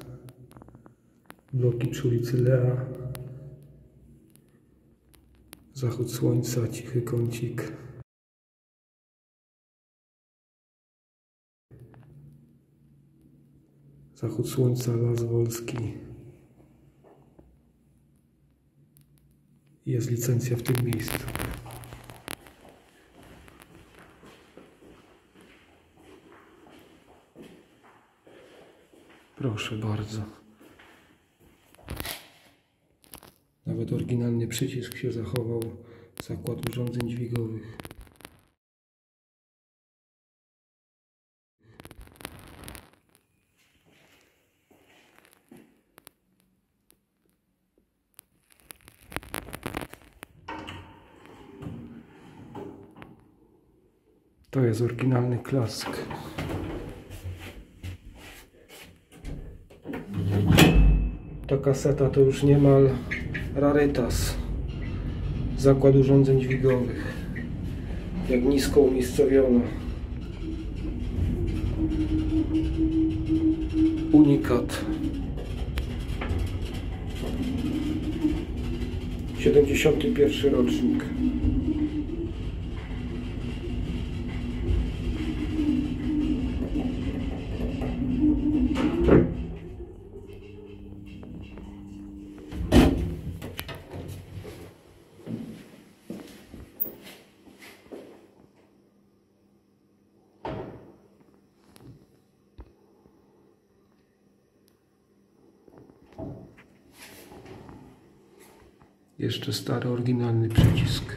Bloki przy ulicy Lea. Zachód słońca, cichy kącik. Zachód słońca, Las Wolski. Jest licencja w tym miejscu. Proszę bardzo. Nawet oryginalny przycisk się zachował. Zakład urządzeń dźwigowych. To jest oryginalny klasyk. Ta kaseta to już niemal rarytas. Zakład urządzeń dźwigowych. Jak nisko umiejscowiona. Unikat. 71 rocznik. Jeszcze stary, oryginalny przycisk.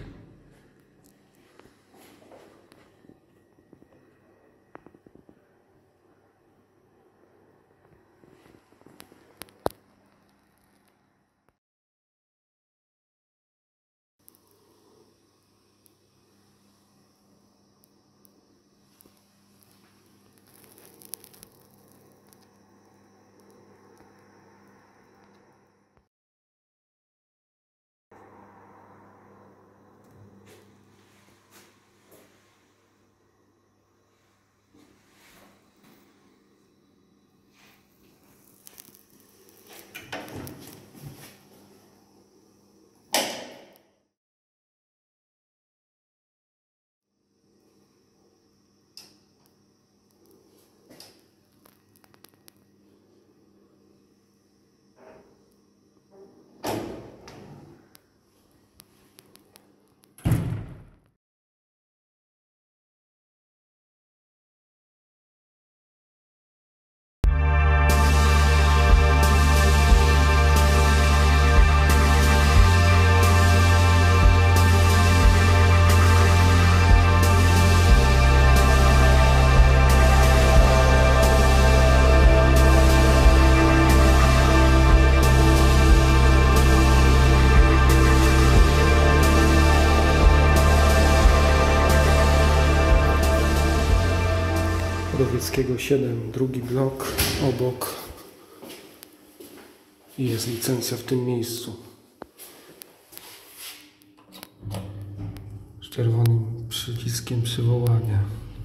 Chodowieckiego 7, drugi blok obok i jest licencja w tym miejscu z czerwonym przyciskiem przywołania.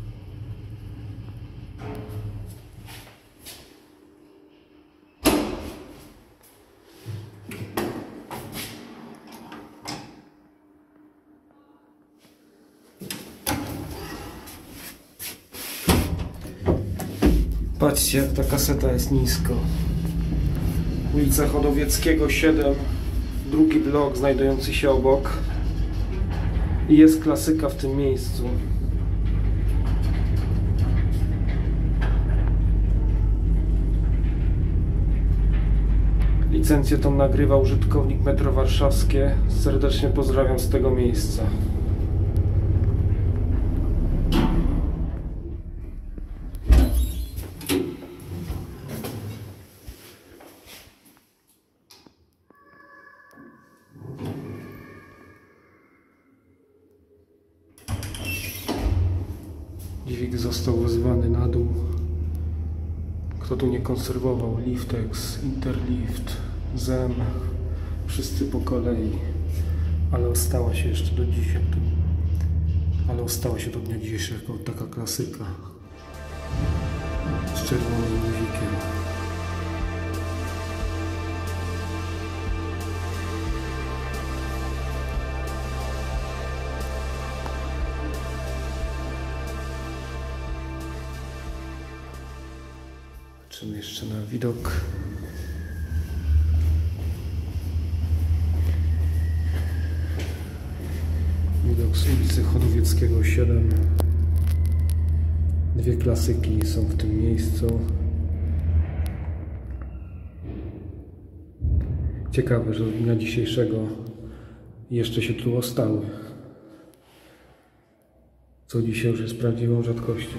Patrzcie, jak ta kaseta jest nisko. Ulica Chodowieckiego 7, drugi blok znajdujący się obok. I jest klasyka w tym miejscu. Licencję tą nagrywa użytkownik Metro Warszawskie. Serdecznie pozdrawiam z tego miejsca. Dźwig został wezwany na dół. Kto tu nie konserwował? Liftex, Interlift, Zen, wszyscy po kolei. Ale ostała się jeszcze do dzisiaj. Ale ostała się do dnia dzisiejszego taka klasyka z czerwonym guzikiem. Patrzymy jeszcze na widok. Widok z ulicy Chodowieckiego 7. Dwie klasyki są w tym miejscu. Ciekawe, że od dnia dzisiejszego jeszcze się tu ostały. Co dzisiaj już jest prawdziwą rzadkością.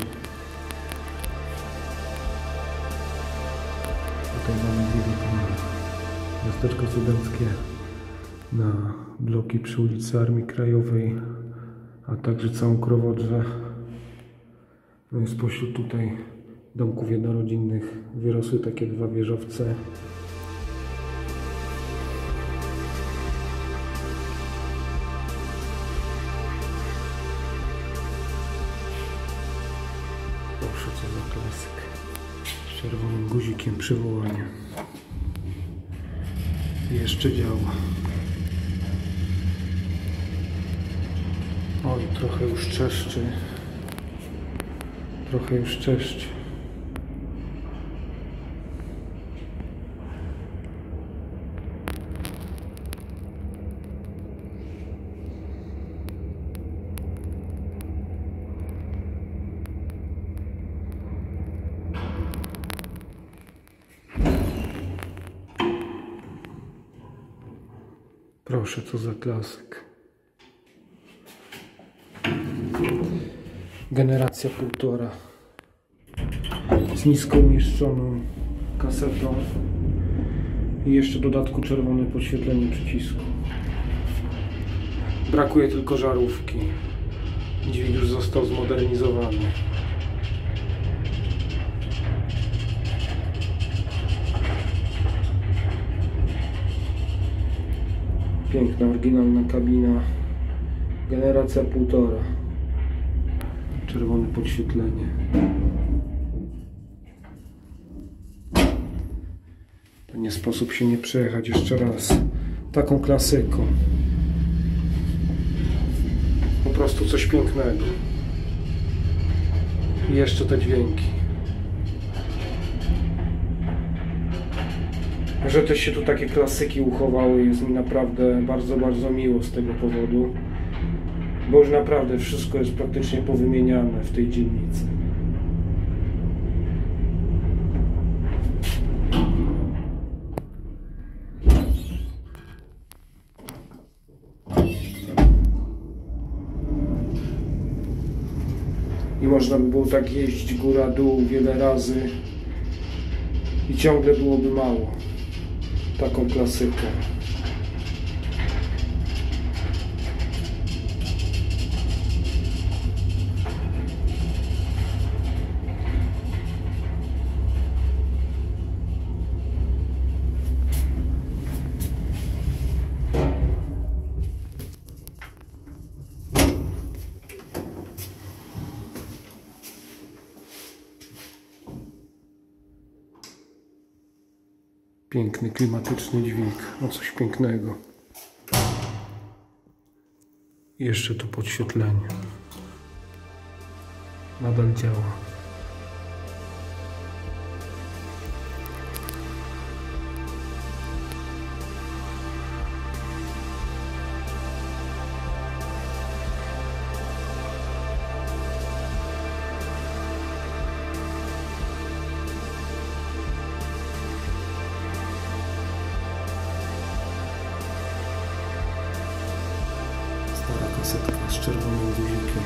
Tutaj mamy widok na miasteczko studenckie, na bloki przy ulicy Armii Krajowej, a także całą Krowodrzę. No i spośród tutaj domków jednorodzinnych wyrosły takie dwa wieżowce. Proszę, co za klasyk. Z czerwonym guzikiem przywołania. Jeszcze działa. Oj, trochę już czeszczy. Trochę już czeszczy. Proszę, co za klasyk. Generacja 1,5. Z nisko umieszczoną kasetą i jeszcze w dodatku czerwone podświetlenie przycisku. Brakuje tylko żarówki. Dźwig już został zmodernizowany. Piękna, oryginalna kabina. Generacja 1,5. Czerwone podświetlenie. To nie sposób się nie przejechać jeszcze raz taką klasyką. Po prostu coś pięknego. I jeszcze te dźwięki. Że też się tu takie klasyki uchowały, jest mi naprawdę bardzo, bardzo miło z tego powodu. Bo już naprawdę wszystko jest praktycznie powymieniane w tej dzielnicy. I można by było tak jeździć góra-dół wiele razy i ciągle byłoby mało. Taką klasykę. Piękny, klimatyczny dźwig, no coś pięknego. I jeszcze to podświetlenie. Nadal działa. Kasetka z czerwonym guzikiem.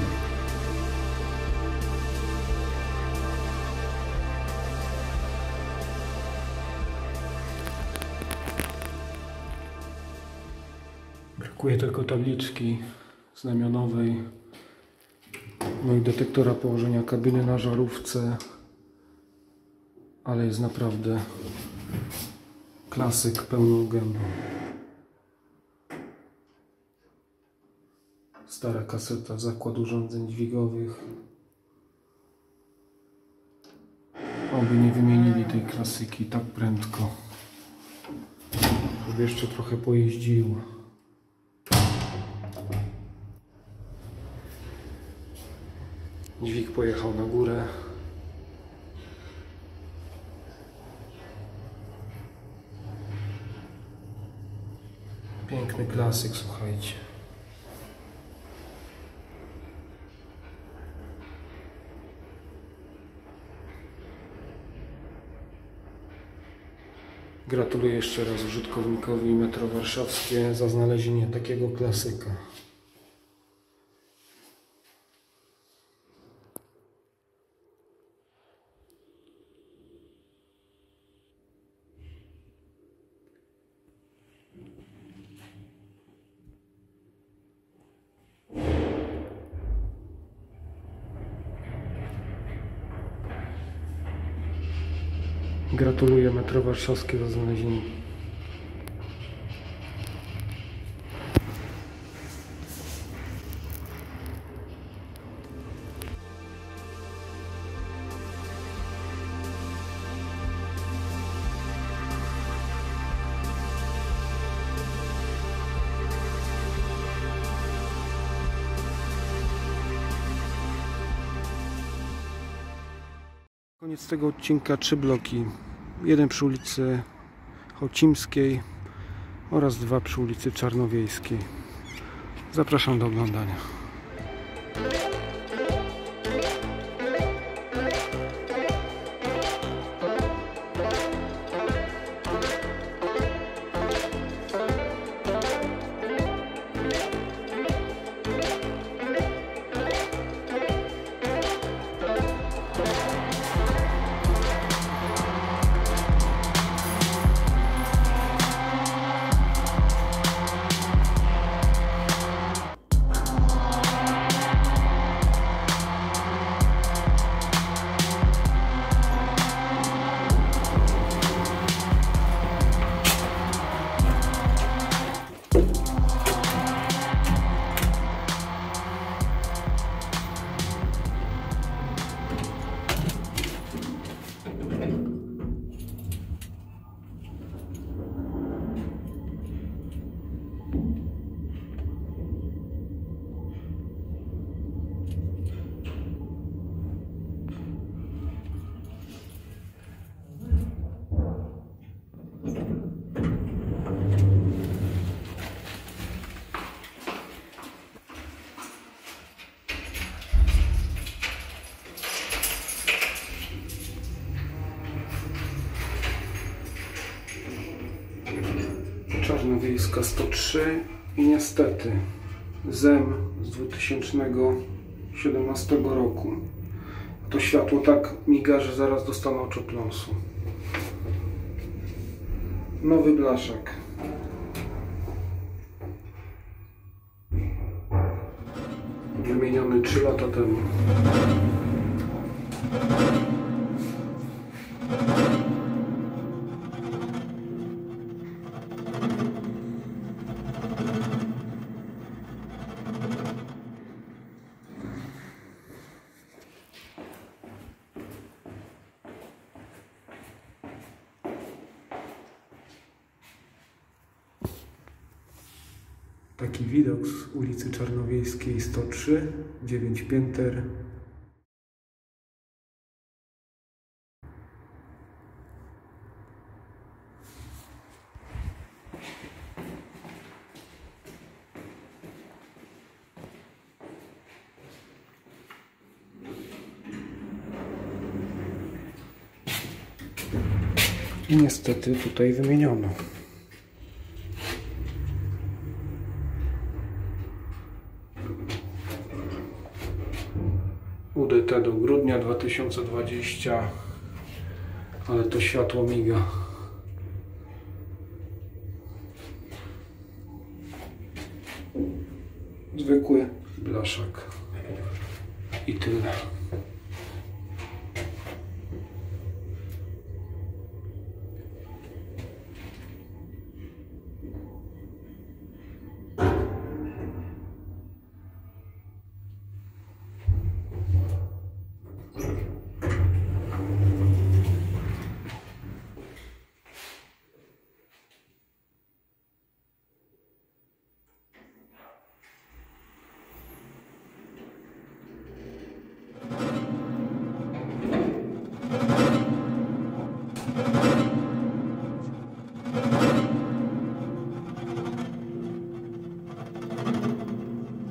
Brakuje tylko tabliczki znamionowej, no i detektora położenia kabiny na żarówce. ale jest naprawdę klasyk pełną gębą. Stara kaseta, Zakład Urządzeń Dźwigowych. Oby nie wymienili tej klasyki tak prędko, żeby jeszcze trochę pojeździło. Dźwig pojechał na górę. Piękny klasyk, słuchajcie. Gratuluję jeszcze raz użytkownikowi Metro Warszawskie za znalezienie takiego klasyka. Gratuluję Metro Warszawskie za znalezienie. Koniec tego odcinka, 3 bloki. Jeden przy ulicy Chocimskiej oraz 2 przy ulicy Czarnowiejskiej. Zapraszam do oglądania. Czarnowiejska 103 i niestety ZEM z 2017 roku. To światło tak miga, że zaraz dostanę oczopląsu. Nowy blaszak. Wymieniony 3 lata temu. Taki widok z ulicy Czarnowiejskiej 103, 9 pięter. I niestety tutaj wymieniono. UDT do grudnia 2020, ale to światło miga. Zwykły blaszak i tyle.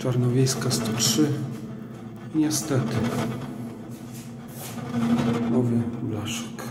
Czarnowiejska 103 i niestety nowy blaszek.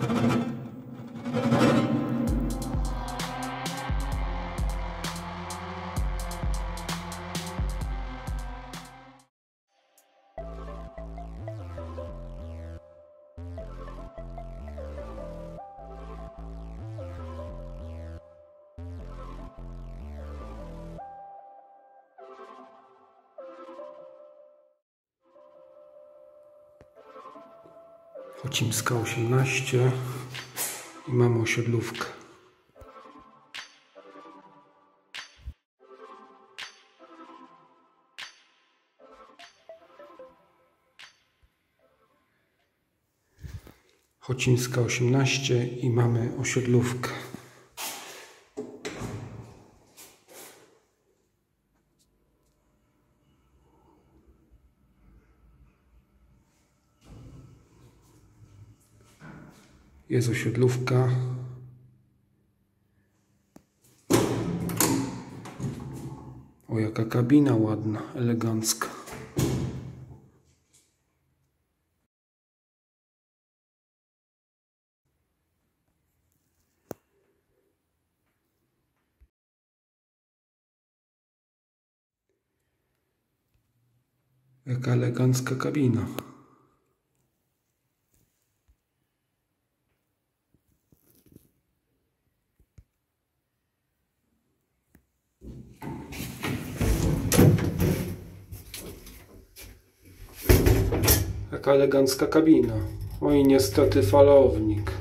Chocimska 18 i mamy osiedlówkę. Chocimska 18 i mamy osiedlówkę. Jest osiedlówka. O, jaka kabina ładna, elegancka. Jaka elegancka kabina. Jaka elegancka kabina. Oj, niestety falownik.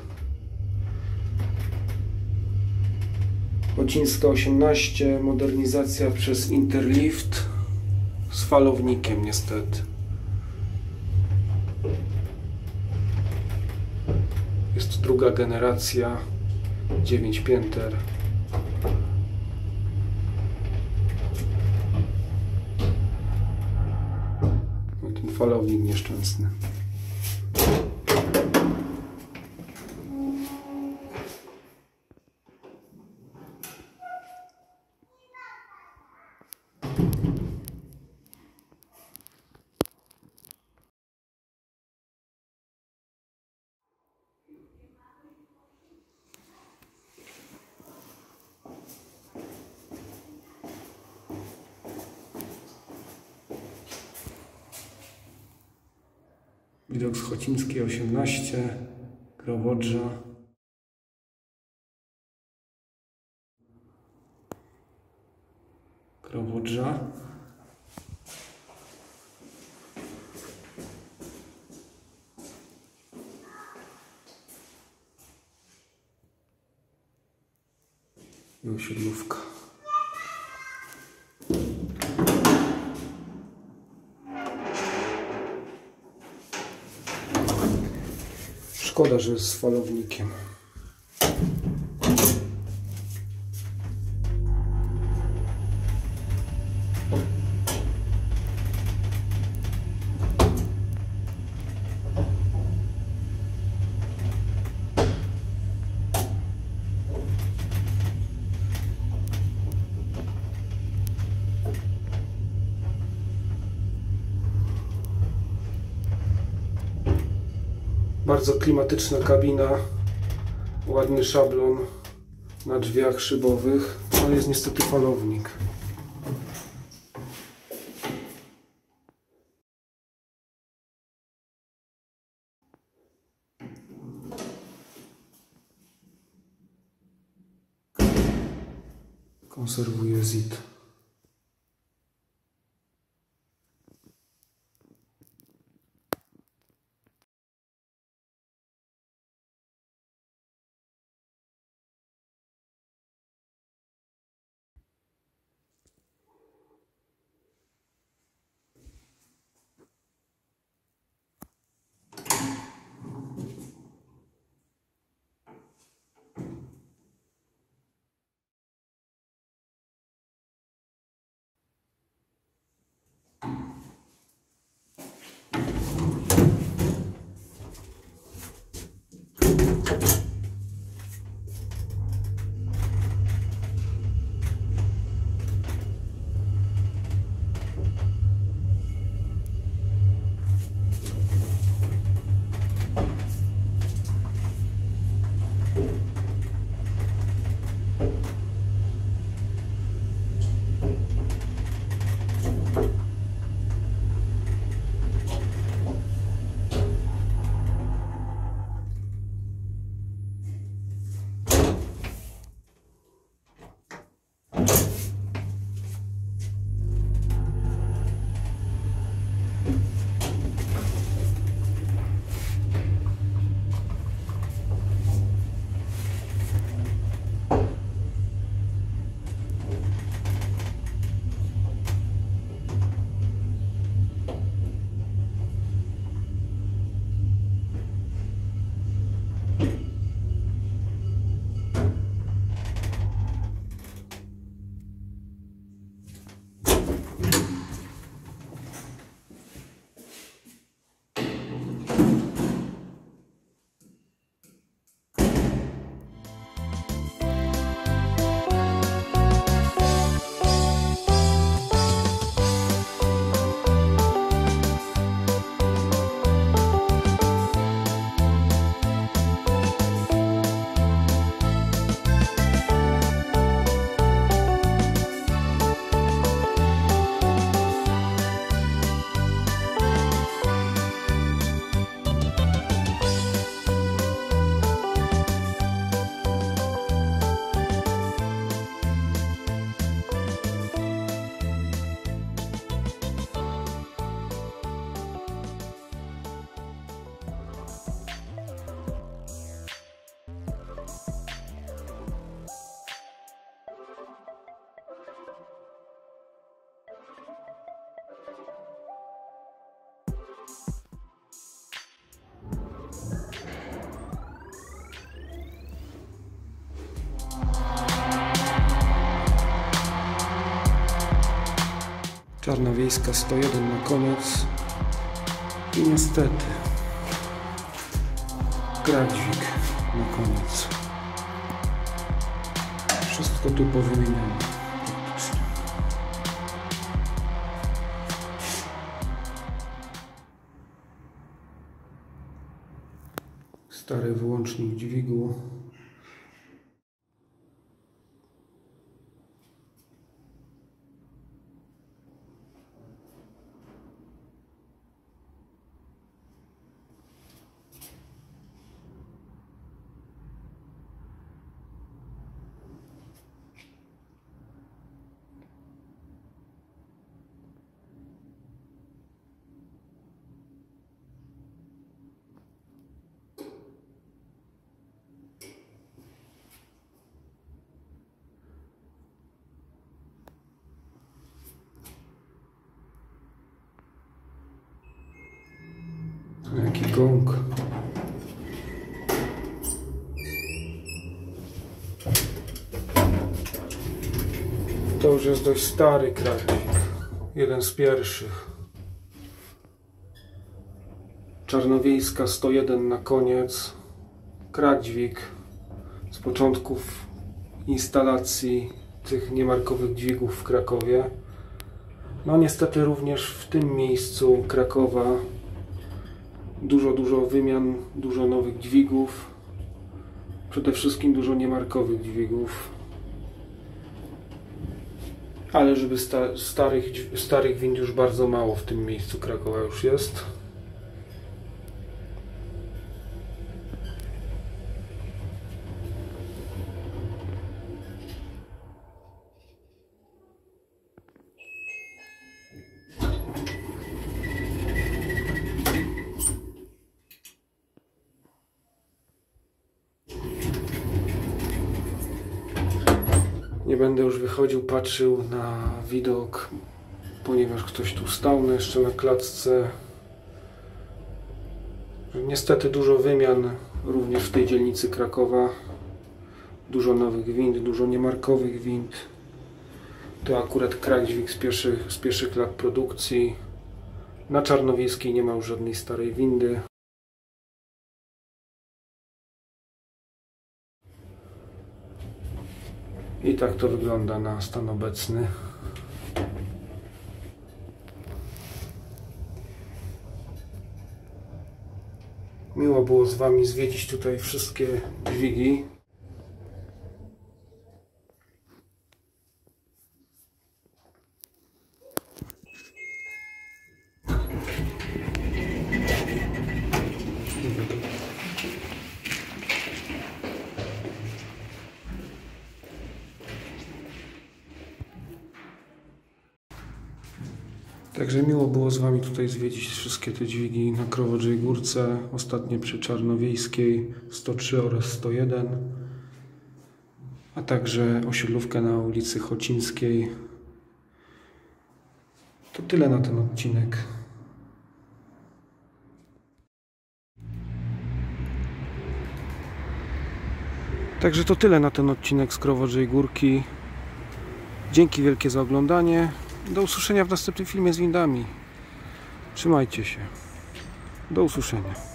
Chocińska 18, modernizacja przez Interlift z falownikiem niestety. Jest druga generacja, 9 pięter. Ten falownik nieszczęsny. Widok z Chocimskiej 18, Krowodrza. Krowodrza. I osiedlówka. Szkoda, że jest z falownikiem. Bardzo klimatyczna kabina, ładny szablon na drzwiach szybowych, ale jest niestety falownik. Konserwuje ZIT. Czarnowiejska 101 na koniec i niestety kradźwig na koniec. Wszystko tu powymienione praktycznie. Stary wyłącznik dźwigu. Jaki gong. To już jest dość stary kradźwig. Jeden z pierwszych. Czarnowiejska 101 na koniec. Kradźwig z początków instalacji tych niemarkowych dźwigów w Krakowie. No niestety również w tym miejscu Krakowa dużo wymian, dużo nowych dźwigów, przede wszystkim dużo niemarkowych dźwigów, ale żeby starych wind już bardzo mało w tym miejscu Krakowa już jest. Nie będę już wychodził, patrzył na widok, ponieważ ktoś tu stał jeszcze na klatce. Niestety dużo wymian również w tej dzielnicy Krakowa. Dużo nowych wind, dużo niemarkowych wind. To akurat kradźwig z pierwszych lat produkcji. Na Czarnowiejskiej nie ma już żadnej starej windy. I tak to wygląda na stan obecny. Miło było z Wami zwiedzić tutaj wszystkie dźwigi. Także miło było z Wami tutaj zwiedzić wszystkie te dźwigi na Krowodziej Górce, ostatnie przy Czarnowiejskiej 103 oraz 101, a także osiedlówkę na ulicy Chocińskiej. To tyle na ten odcinek. Także to tyle na ten odcinek z Krowodziej Górki. Dzięki wielkie za oglądanie. Do usłyszenia w następnym filmie z windami. Trzymajcie się. Do usłyszenia.